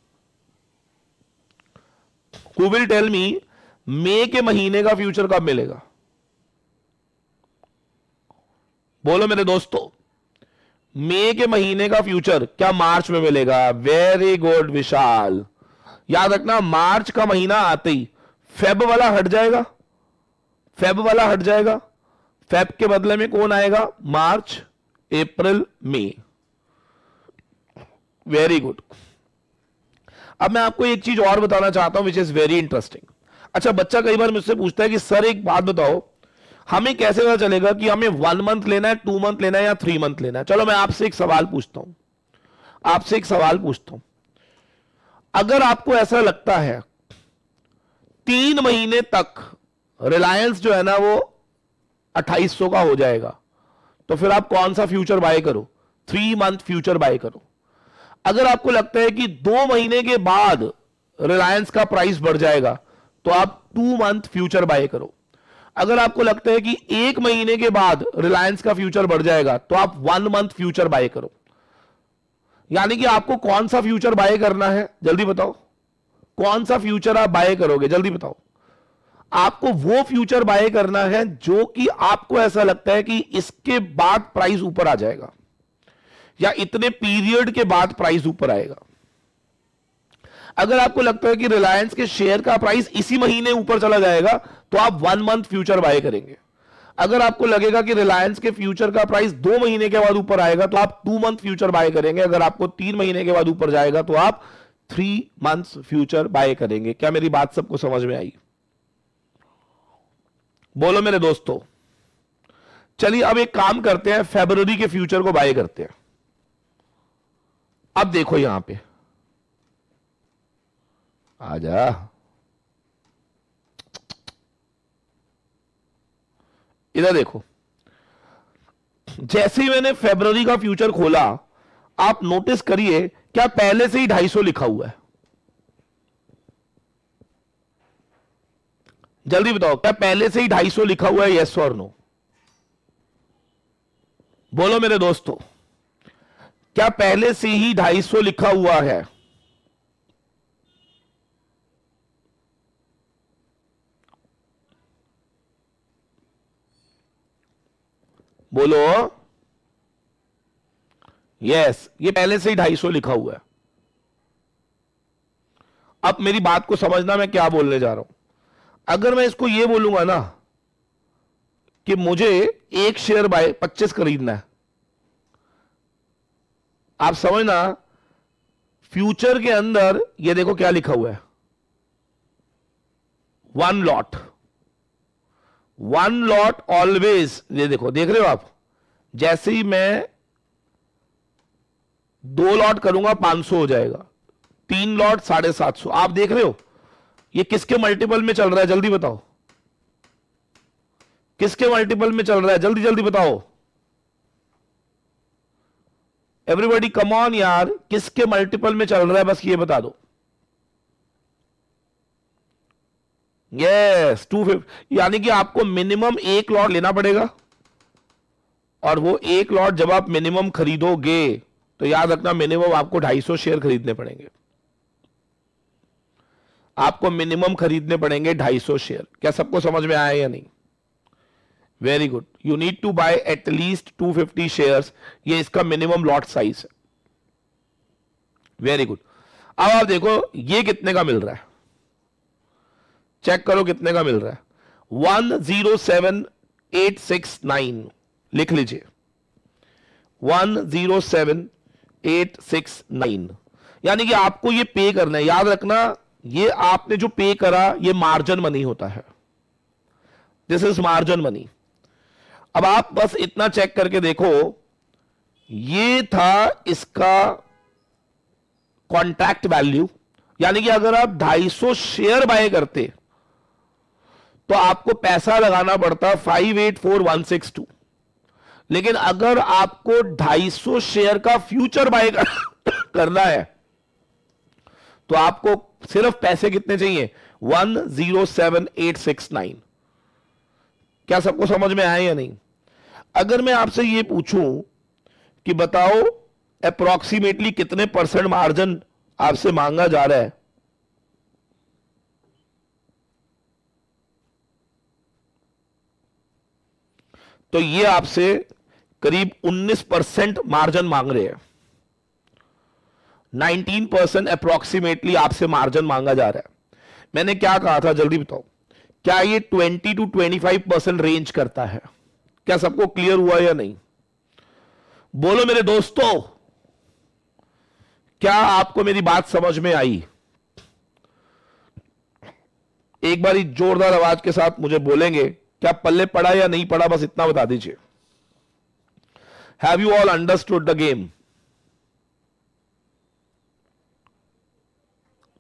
Who will tell me मई के महीने का फ्यूचर कब मिलेगा? बोलो मेरे दोस्तों, मई के महीने का फ्यूचर क्या मार्च में मिलेगा? Very good Vishal. याद रखना मार्च का महीना आते ही फेब वाला हट जाएगा, फेब वाला हट जाएगा। फेब के बदले में कौन आएगा? March, April, May. Very good. अब मैं आपको एक चीज और बताना चाहता हूं विच इज वेरी इंटरेस्टिंग। अच्छा, बच्चा कई बार मुझसे पूछता है कि सर एक बात बताओ, हमें कैसे पता चलेगा कि हमें वन मंथ लेना है, टू मंथ लेना है या थ्री मंथ लेना है? चलो मैं आपसे एक सवाल पूछता हूं, आपसे एक सवाल पूछता हूं। अगर आपको ऐसा लगता है तीन महीने तक रिलायंस जो है ना वो अट्ठाईस सौ का हो जाएगा, तो फिर आप कौन सा फ्यूचर बाय करो? थ्री मंथ फ्यूचर बाय करो। अगर आपको लगता है कि दो महीने के बाद रिलायंस का प्राइस बढ़ जाएगा, तो आप टू मंथ फ्यूचर बाय करो। अगर आपको लगता है कि एक महीने के बाद रिलायंस का फ्यूचर बढ़ जाएगा, तो आप वन मंथ फ्यूचर बाय करो। यानी कि आपको कौन सा फ्यूचर बाय करना है, जल्दी बताओ। कौन सा फ्यूचर आप बाय करोगे, जल्दी बताओ। आपको वो फ्यूचर बाय करना है जो कि आपको ऐसा लगता है कि इसके बाद प्राइस ऊपर आ जाएगा, या इतने पीरियड के बाद प्राइस ऊपर आएगा। अगर आपको लगता है कि रिलायंस के शेयर का प्राइस इसी महीने ऊपर चला जाएगा, तो आप वन मंथ फ्यूचर बाय करेंगे। अगर आपको लगेगा कि रिलायंस के फ्यूचर का प्राइस दो महीने के बाद ऊपर आएगा, तो आप टू मंथ फ्यूचर बाय करेंगे। अगर आपको तीन महीने के बाद ऊपर जाएगा, तो आप थ्री मंथ्स फ्यूचर बाय करेंगे। क्या मेरी बात सबको समझ में आई? बोलो मेरे दोस्तों। चलिए अब एक काम करते हैं, फरवरी के फ्यूचर को बाय करते हैं। अब देखो यहां पे आजा, इधर देखो। जैसे ही मैंने फरवरी का फ्यूचर खोला, आप नोटिस करिए क्या पहले से ही ढाई सौ लिखा हुआ है? जल्दी बताओ, क्या पहले से ही ढाई सौ लिखा हुआ है? यस और नो? बोलो मेरे दोस्तों, क्या पहले से ही ढाई सौ लिखा हुआ है? बोलो। यस, ये पहले से ही ढाई सौ लिखा हुआ है। अब मेरी बात को समझना, मैं क्या बोलने जा रहा हूं। अगर मैं इसको ये बोलूंगा ना कि मुझे एक शेयर बाय पच्चीस खरीदना है, आप समझना फ्यूचर के अंदर ये देखो क्या लिखा हुआ है, one lot. One lot always, ये देखो, देख रहे हो आप? जैसे ही मैं दो लॉट करूंगा पांच सौ हो जाएगा, तीन लॉट साढ़े सात सौ। आप देख रहे हो ये किसके मल्टीपल में चल रहा है? जल्दी बताओ, किसके मल्टीपल में चल रहा है? जल्दी जल्दी बताओ एवरीबॉडी, कम ऑन यार, किसके मल्टीपल में चल रहा है? बस ये बता दो। Yes, two fifty. यानी कि आपको मिनिमम एक लॉट लेना पड़ेगा, और वो एक लॉट जब आप मिनिमम खरीदोगे, तो याद रखना मिनिमम आपको ढाई सौ शेयर खरीदने पड़ेंगे। आपको मिनिमम खरीदने पड़ेंगे ढाई सौ शेयर। क्या सबको समझ में आया या नहीं? Very good. You need to buy at least two fifty shares. ये इसका मिनिमम लॉट साइज है। Very good. अब आप देखो ये कितने का मिल रहा है, चेक करो कितने का मिल रहा है। One zero seven eight six nine, लिख लीजिए, one zero seven eight six nine. यानी कि आपको ये पे करना है। याद रखना, ये आपने जो पे करा ये मार्जिन मनी होता है। This is margin money. अब आप बस इतना चेक करके देखो, ये था इसका कॉन्ट्रैक्ट वैल्यू। यानी कि अगर आप ढाई सौ शेयर बाय करते तो आपको पैसा लगाना पड़ता five eight four one six two. लेकिन अगर आपको ढाई सौ शेयर का फ्यूचर बाय करना है, तो आपको सिर्फ पैसे कितने चाहिए? One zero seven eight six nine. क्या सबको समझ में आया या नहीं? अगर मैं आपसे यह पूछूं कि बताओ अप्रोक्सीमेटली कितने परसेंट मार्जिन आपसे मांगा जा रहा है, तो ये आपसे करीब उन्नीस परसेंट मार्जिन मांग रहे हैं। नाइनटीन परसेंट अप्रोक्सीमेटली आपसे मार्जिन मांगा जा रहा है। मैंने क्या कहा था, जल्दी बताओ? क्या ये twenty two twenty five percent range करता है? क्या सबको क्लियर हुआ या नहीं? बोलो मेरे दोस्तों, क्या आपको मेरी बात समझ में आई? एक बार जोरदार आवाज के साथ मुझे बोलेंगे क्या पल्ले पड़ा या नहीं पड़ा, बस इतना बता दीजिए। Have you all understood the game?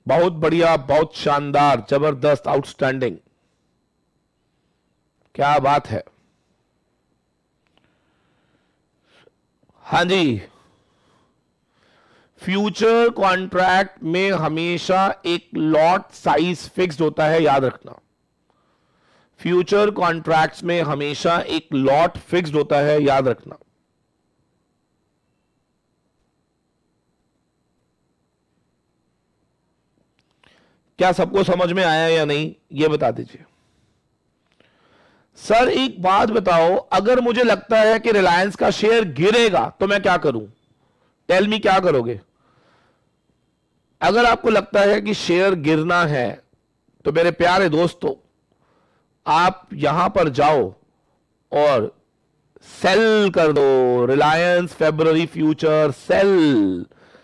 बहुत बढ़िया, बहुत शानदार, जबरदस्त, आउटस्टैंडिंग, क्या बात है। हाँ जी, फ्यूचर कॉन्ट्रैक्ट में हमेशा एक लॉट साइज फिक्स्ड होता है, याद रखना। फ्यूचर कॉन्ट्रैक्ट्स में हमेशा एक लॉट फिक्स्ड होता है, याद रखना। क्या सबको समझ में आया या नहीं, ये बता दीजिए। सर एक बात बताओ, अगर मुझे लगता है कि रिलायंस का शेयर गिरेगा तो मैं क्या करूं? टेल मी, क्या करोगे? अगर आपको लगता है कि शेयर गिरना है तो मेरे प्यारे दोस्तों, आप यहां पर जाओ और सेल कर दो। Reliance February future sell.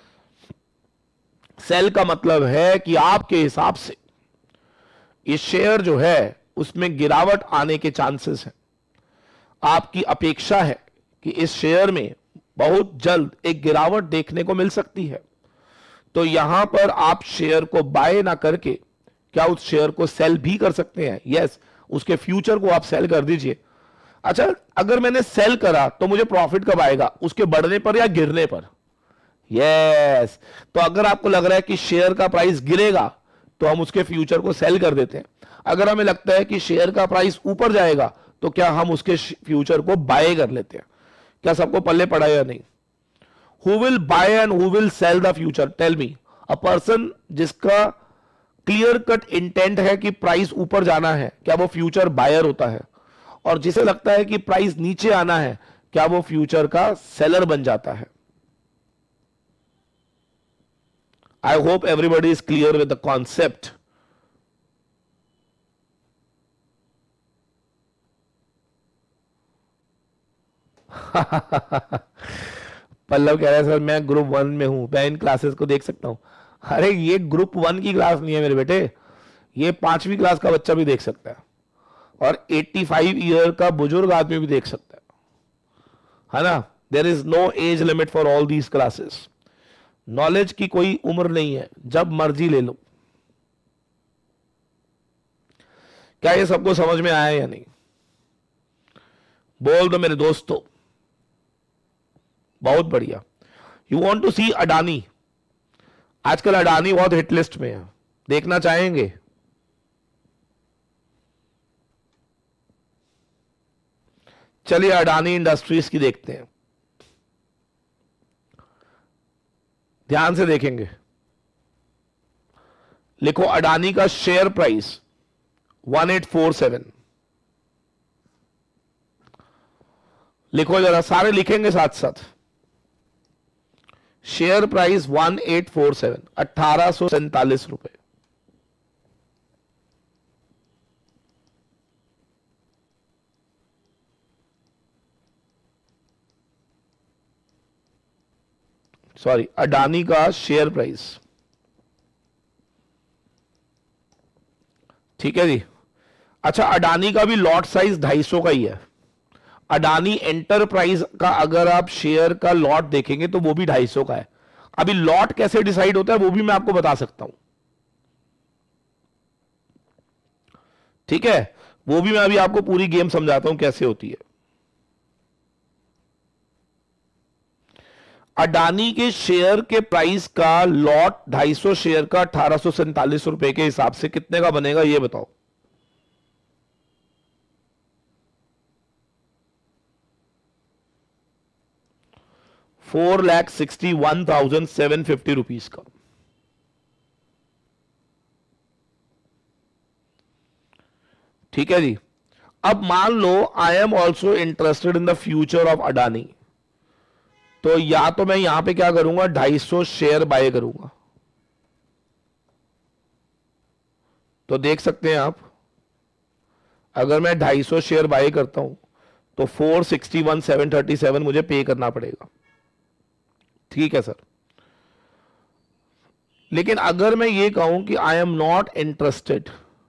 Sell का मतलब है कि आपके हिसाब से ये शेयर जो है उसमें गिरावट आने के चांसेस हैं। आपकी अपेक्षा है कि इस शेयर में बहुत जल्द एक गिरावट देखने को मिल सकती है। तो यहां पर आप शेयर को बाय ना करके क्या उस शेयर को सेल भी कर सकते हैं? यस, उसके फ्यूचर को आप सेल कर दीजिए। अच्छा, अगर मैंने सेल करा तो मुझे प्रॉफिट कब आएगा? उसके बढ़ने पर या गिरने पर? यस। तो अगर आपको लग रहा है कि शेयर का प्राइस गिरेगा तो हम उसके फ्यूचर को सेल कर देते हैं। अगर हमें लगता है कि शेयर का प्राइस ऊपर जाएगा तो क्या हम उसके फ्यूचर को बाय कर लेते हैं। क्या सबको पल्ले पड़ा या नहीं? Who will buy and who will sell the future? Tell me. A person जिसका क्लियर कट इंटेंट है कि प्राइस ऊपर जाना है, क्या वो फ्यूचर बायर होता है? और जिसे लगता है कि प्राइस नीचे आना है, क्या वो फ्यूचर का सेलर बन जाता है? I hope everybody is clear with the concept. Pallav कह रहा है सर मैं ग्रुप वन में हूं, मैं इन क्लासेस को देख सकता हूं। अरे ये ग्रुप वन की क्लास नहीं है मेरे बेटे, ये पांचवी क्लास का बच्चा भी देख सकता है और पचासी ईयर का बुजुर्ग आदमी भी देख सकता है, है ना। There is no age limit for all these classes. Knowledge की कोई उम्र नहीं है, जब मर्जी ले लो। क्या ये सबको समझ में आया या नहीं? बोल दो मेरे दोस्तों। बहुत बढ़िया। You want to see Adani? आजकल अडानी बहुत हिट लिस्ट में है, देखना चाहेंगे? चलिए अडानी इंडस्ट्रीज की देखते हैं, ध्यान से देखेंगे। लिखो अडानी का शेयर प्राइस अठारह सौ सैंतालीस। लिखो जरा, सारे लिखेंगे साथ साथ। शेयर प्राइस अठारह सौ सैंतालीस, अठारह सौ सैंतालीस रुपए। सॉरी, अडानी का शेयर प्राइस, ठीक है जी। अच्छा, अडानी का भी लॉट साइज ढाई सौ का ही है। अडानी एंटरप्राइज का अगर आप शेयर का लॉट देखेंगे तो वो भी ढाई सौ का है। अभी लॉट कैसे डिसाइड होता है वो भी मैं आपको बता सकता हूं, ठीक है। वो भी मैं अभी आपको पूरी गेम समझाता हूं कैसे होती है। अडानी के शेयर के प्राइस का लॉट ढाई सौ शेयर का अठारह सौ सैंतालीस रुपए के हिसाब से कितने का बनेगा ये बताओ? Four lakh sixty one thousand seven fifty rupees का। ठीक है जी। अब मान लो I am also interested in the future of Adani, तो या तो मैं यहां पे क्या करूंगा, ढाई सौ शेयर बाय करूंगा। तो देख सकते हैं आप, अगर मैं ढाई सौ शेयर बाय करता हूं तो four sixty one seven thirty seven मुझे पे करना पड़ेगा, ठीक है सर। लेकिन अगर मैं ये कहूं कि I am not interested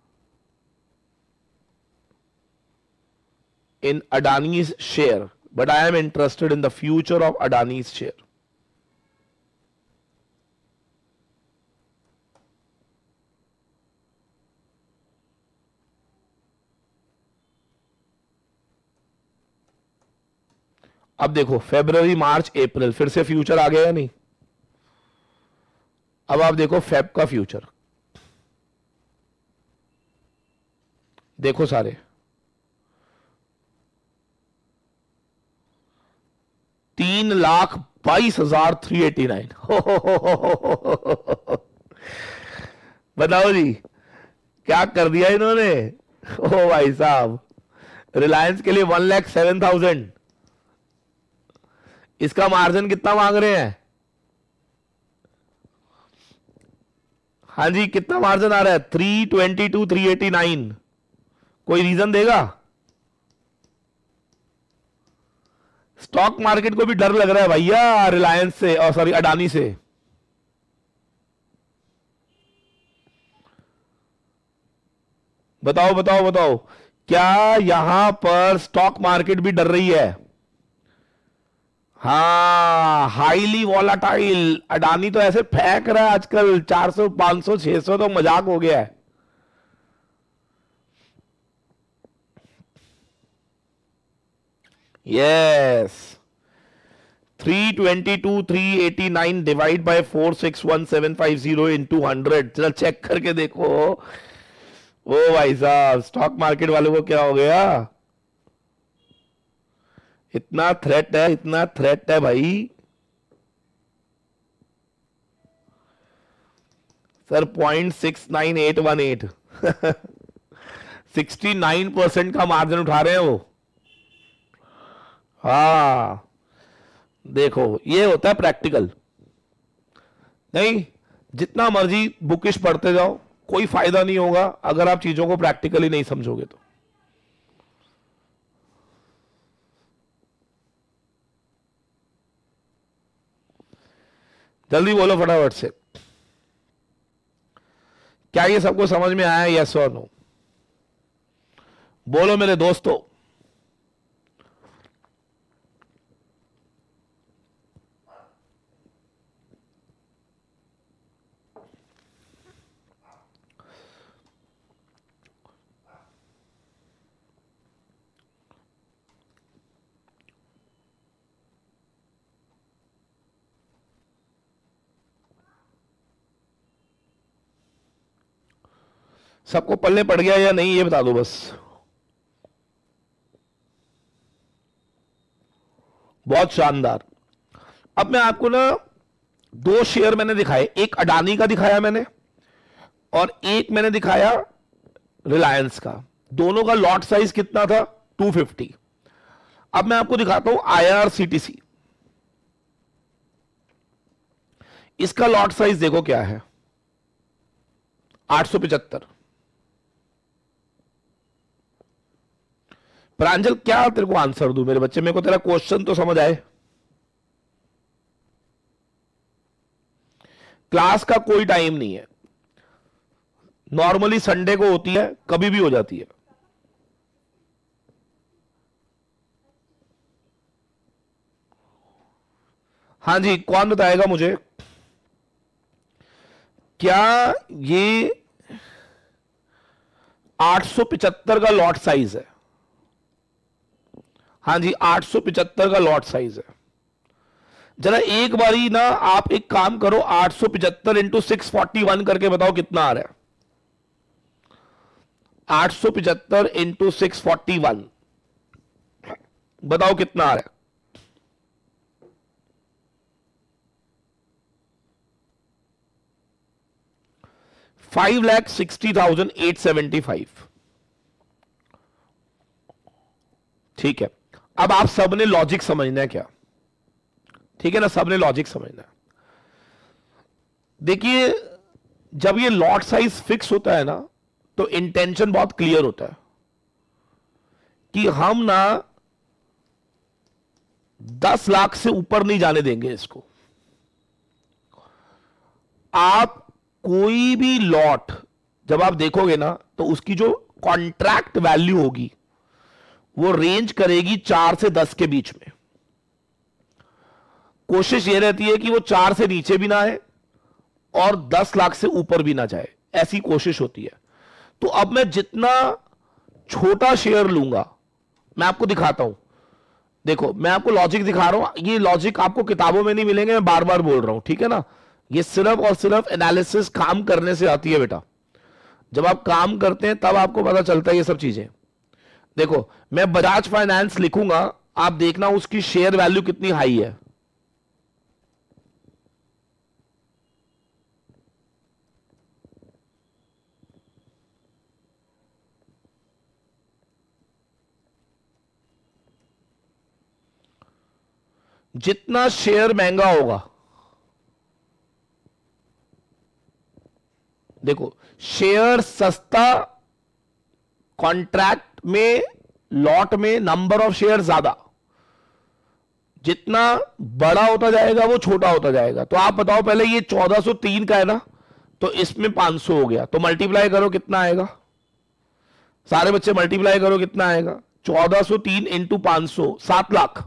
in Adani's share but I am interested in the future of Adani's share, अब देखो फरवरी मार्च अप्रैल, फिर से फ्यूचर आ गया या नहीं? अब आप देखो फेब का फ्यूचर, देखो सारे तीन लाख बाईस हजार थ्री एटी नाइन। बताओ जी क्या कर दिया इन्होंने। ओ भाई साहब, रिलायंस के लिए वन लैख सेवन थाउजेंड, इसका मार्जिन कितना मांग रहे हैं? हाँ जी, कितना मार्जिन आ रहा है? Three twenty two three eighty nine. कोई रीजन देगा? स्टॉक मार्केट को भी डर लग रहा है भैया रिलायंस से, और सॉरी अडानी से। बताओ बताओ बताओ, क्या यहां पर स्टॉक मार्केट भी डर रही है? हाँ, हाईली वॉलाटाइल। अडानी तो ऐसे फेंक रहा है आजकल, चार सौ पांच सौ छह सौ तो मजाक हो गया है। Yes, three twenty two three eighty nine divide by four six one seven five zero into hundred. चलो चेक करके देखो। ओ भाई साहब, स्टॉक मार्केट वालों को क्या हो गया? इतना थ्रेट है, इतना थ्रेट है भाई। Sir point six nine eight one eight, sixty nine percent का मार्जिन उठा रहे हैं वो। हाँ देखो, ये होता है प्रैक्टिकल। नहीं, जितना मर्जी बुकिश पढ़ते जाओ, कोई फायदा नहीं होगा अगर आप चीजों को प्रैक्टिकली नहीं समझोगे तो। जल्दी बोलो फटाफट से, क्या ये सबको समझ में आया? यस और नो बोलो मेरे दोस्तों। सबको पल्ले पड़ गया या नहीं ये बता दो बस। बहुत शानदार। अब मैं आपको ना दो शेयर मैंने दिखाए, एक अडानी का दिखाया मैंने और एक मैंने दिखाया रिलायंस का। दोनों का लॉट साइज कितना था? Two fifty. अब मैं आपको दिखाता हूं आईआरसीटीसी। इसका लॉट साइज देखो क्या है, आठ सौ पिचहत्तर। प्रांजल क्या तेरे को आंसर दूं मेरे बच्चे? मेरे को तेरा क्वेश्चन तो समझ आए। क्लास का कोई टाइम नहीं है, नॉर्मली संडे को होती है, कभी भी हो जाती है। हां जी, कौन बताएगा मुझे क्या ये आठ सौ पिचहत्तर का लॉट साइज है? हां जी, आठ सौ पिचहत्तर का लॉट साइज है। जरा एक बारी ना आप एक काम करो, आठ सौ पिचहत्तर इंटू सिक्स फोर्टी वन करके बताओ कितना आ रहा है। आठ सौ पिचहत्तर इंटू सिक्स फोर्टी वन बताओ कितना आ रहा है। Five lakh sixty thousand eight seventy five. ठीक है, अब आप सबने लॉजिक समझना है क्या? ठीक है ना, सबने लॉजिक समझना है। देखिए, जब ये लॉट साइज फिक्स होता है ना, तो इंटेंशन बहुत क्लियर होता है कि हम ना दस लाख से ऊपर नहीं जाने देंगे इसको। आप कोई भी लॉट जब आप देखोगे ना, तो उसकी जो कॉन्ट्रैक्ट वैल्यू होगी वो रेंज करेगी चार से दस के बीच में। कोशिश ये रहती है कि वो चार से नीचे भी ना आए और दस लाख से ऊपर भी ना जाए, ऐसी कोशिश होती है। तो अब मैं जितना छोटा शेयर लूंगा, मैं आपको दिखाता हूं, देखो मैं आपको लॉजिक दिखा रहा हूं, ये लॉजिक आपको किताबों में नहीं मिलेंगे, मैं बार बार बोल रहा हूं, ठीक है ना। ये सिर्फ और सिर्फ एनालिसिस काम करने से आती है बेटा। जब आप काम करते हैं तब आपको पता चलता है ये सब चीजें। देखो मैं बजाज फाइनेंस लिखूंगा, आप देखना उसकी शेयर वैल्यू कितनी हाई है। जितना शेयर महंगा होगा, देखो शेयर सस्ता, कॉन्ट्रैक्ट में लॉट में नंबर ऑफ शेयर ज्यादा, जितना बड़ा होता जाएगा वो छोटा होता जाएगा। तो आप बताओ पहले ये चौदह सौ तीन का है ना, तो इसमें पांच सौ हो गया, तो मल्टीप्लाई करो कितना आएगा, सारे बच्चे मल्टीप्लाई करो कितना आएगा, चौदह सौ तीन इंटू पांच सौ, सात लाख।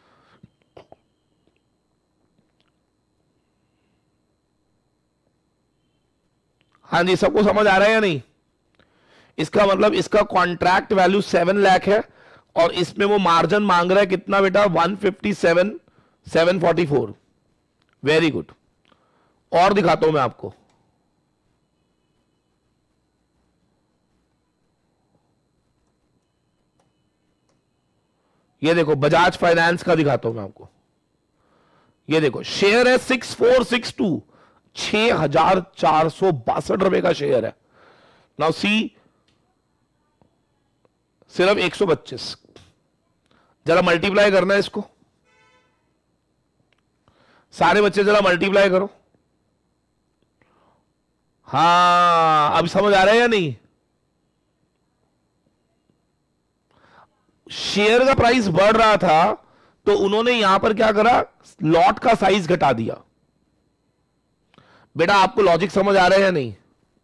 हाँ जी, सबको समझ आ रहा है या नहीं। इसका मतलब इसका कॉन्ट्रैक्ट वैल्यू सेवन लाख है और इसमें वो मार्जिन मांग रहा है कितना बेटा, one fifty seven seven forty four. Very good. और दिखाता हूं मैं आपको, ये देखो बजाज फाइनेंस का दिखाता हूं मैं आपको। ये देखो शेयर है सिक्स फोर सिक्स टू, छह हजार चार सौ बासठ रुपए का शेयर है। नाउ सी, सिर्फ एक सौ पच्चीस, जरा मल्टीप्लाई करना है इसको, सारे बच्चे जरा मल्टीप्लाई करो। हां अब समझ आ रहा है या नहीं। शेयर का प्राइस बढ़ रहा था तो उन्होंने यहां पर क्या करा, लॉट का साइज घटा दिया। बेटा आपको लॉजिक समझ आ रहा है या नहीं,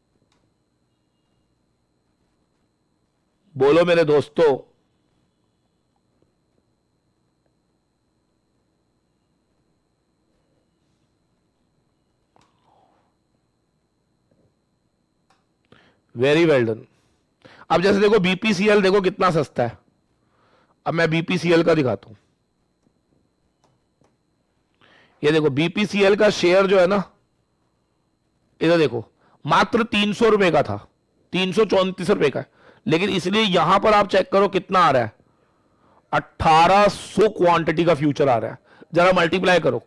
बोलो मेरे दोस्तों। Very well done. अब जैसे देखो बीपीसीएल देखो कितना सस्ता है। अब मैं बीपीसीएल का दिखाता हूं। ये देखो बीपीसीएल का शेयर जो है ना, इधर देखो मात्र तीन सौ रुपए का था, तीन सौ चौंतीस रुपए का है, लेकिन इसलिए यहां पर आप चेक करो कितना आ रहा है, अठारह सौ क्वांटिटी का फ्यूचर आ रहा है। जरा मल्टीप्लाई करो,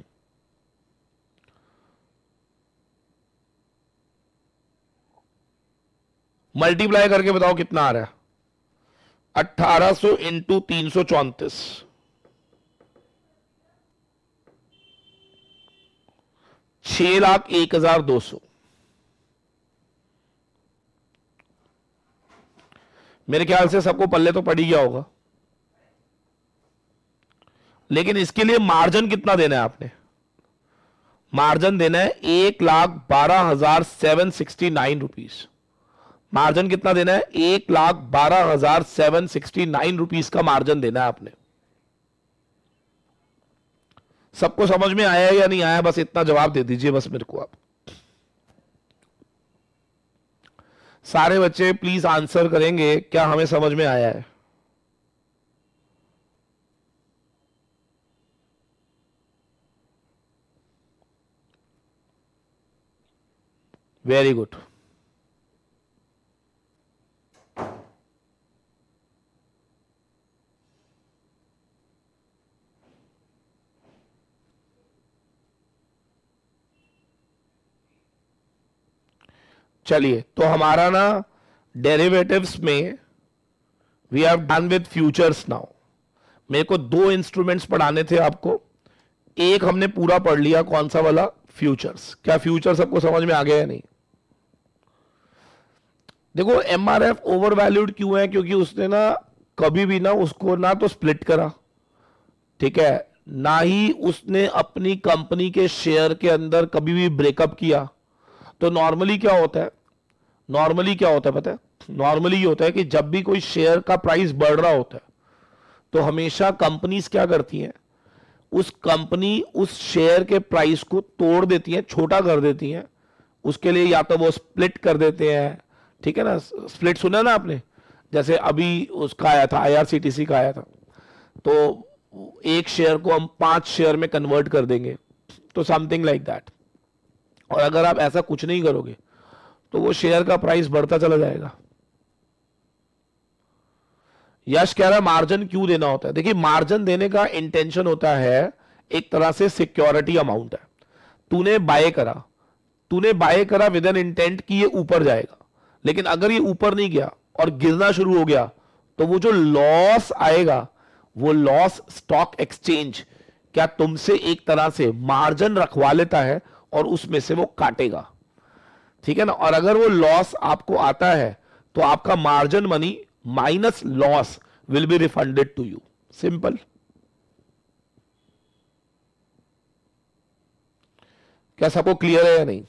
मल्टीप्लाई करके बताओ कितना आ रहा है, अठारह सौ इंटू तीन सौ चौंतीस, छह लाख एक हजार दो सौ। मेरे ख्याल से सबको पल्ले तो पड़ ही गया होगा, लेकिन इसके लिए मार्जिन कितना देना है आपने, मार्जिन देना है एक लाख बारह हजार seven sixty nine rupees. Margin कितना देना है, एक लाख बारह हजार सेवन सिक्सटी नाइन रुपीज का मार्जिन देना है आपने। सबको समझ में आया या नहीं आया, बस इतना जवाब दे दीजिए बस मेरे को आप। सारे बच्चे प्लीज आंसर करेंगे, क्या हमें समझ में आया है। Very good. चलिए, तो हमारा ना डेरिवेटिव्स में we have done with futures now. मेरे को दो इंस्ट्रूमेंट्स पढ़ाने थे आपको, एक हमने पूरा पढ़ लिया, कौन सा वाला, फ्यूचर्स। क्या फ्यूचर सबको समझ में आ गया या नहीं। देखो एमआरएफ ओवर वैल्यूड क्यों है, क्योंकि उसने ना कभी भी ना उसको ना तो स्प्लिट करा, ठीक है, ना ही उसने अपनी कंपनी के शेयर के अंदर कभी भी ब्रेकअप किया। तो नॉर्मली क्या होता है, नॉर्मली क्या होता है पता है, नॉर्मली ये होता है कि जब भी कोई शेयर का प्राइस बढ़ रहा होता है तो हमेशा कंपनीज क्या करती हैं, उस कंपनी उस शेयर के प्राइस को तोड़ देती हैं, छोटा कर देती हैं। उसके लिए या तो वो स्प्लिट कर देते हैं, ठीक है ना, स्प्लिट सुना ना आपने, जैसे अभी उसका आया था, आईआरसीटीसी का आया था, तो एक शेयर को हम पांच शेयर में कन्वर्ट कर देंगे, तो समथिंग लाइक दैट। और अगर आप ऐसा कुछ नहीं करोगे तो वो शेयर का प्राइस बढ़ता चला जाएगा। यश कह रहा है मार्जिन क्यों देना होता है? देखिए, मार्जिन देने का इंटेंशन होता है एक तरह से सिक्योरिटी अमाउंट है। तूने बाय करा तूने बाय करा विद एन इंटेंट कि ये ऊपर जाएगा, लेकिन अगर ये ऊपर नहीं गया और गिरना शुरू हो गया तो वो जो लॉस आएगा, वो लॉस स्टॉक एक्सचेंज क्या तुमसे एक तरह से मार्जिन रखवा लेता है और उसमें से वो काटेगा, ठीक है ना। और अगर वो लॉस आपको आता है तो आपका margin money minus loss will be refunded to you, simple. क्या सबको क्लियर है या नहीं?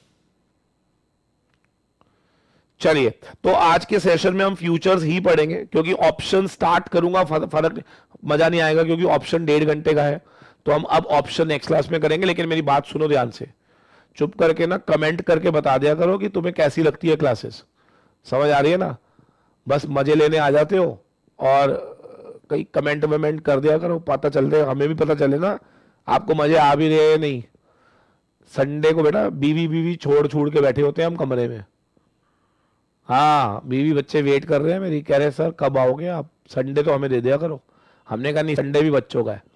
चलिए, तो आज के सेशन में हम फ्यूचर्स ही पढ़ेंगे, क्योंकि ऑप्शन स्टार्ट करूंगा फर्क मजा नहीं आएगा, क्योंकि ऑप्शन डेढ़ घंटे का है। तो हम अब ऑप्शन नेक्स्ट क्लास में करेंगे। लेकिन मेरी बात सुनो ध्यान से, चुप करके ना कमेंट करके बता दिया करो कि तुम्हें कैसी लगती है क्लासेस। समझ आ रही है ना? बस मजे लेने आ जाते हो और कहीं कमेंट वमेंट कर दिया करो, पता चलते, हमें भी पता चले ना आपको मजे आ भी रहे हैं नहीं। संडे को बेटा बीवी बीवी छोड़ छोड़ के बैठे होते हैं हम कमरे में। हाँ, बीवी बच्चे वेट कर रहे हैं मेरी, कह रहे सर कब आओगे आप, संडे तो हमें दे दिया करो। हमने कहा नहीं, संडे भी बच्चों का है।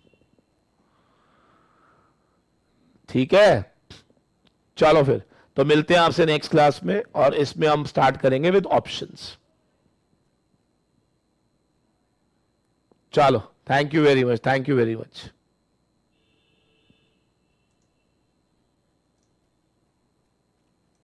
ठीक है, चलो फिर तो मिलते हैं आपसे नेक्स्ट क्लास में, और इसमें हम स्टार्ट करेंगे विद ऑप्शंस। चलो, thank you very much, thank you very much.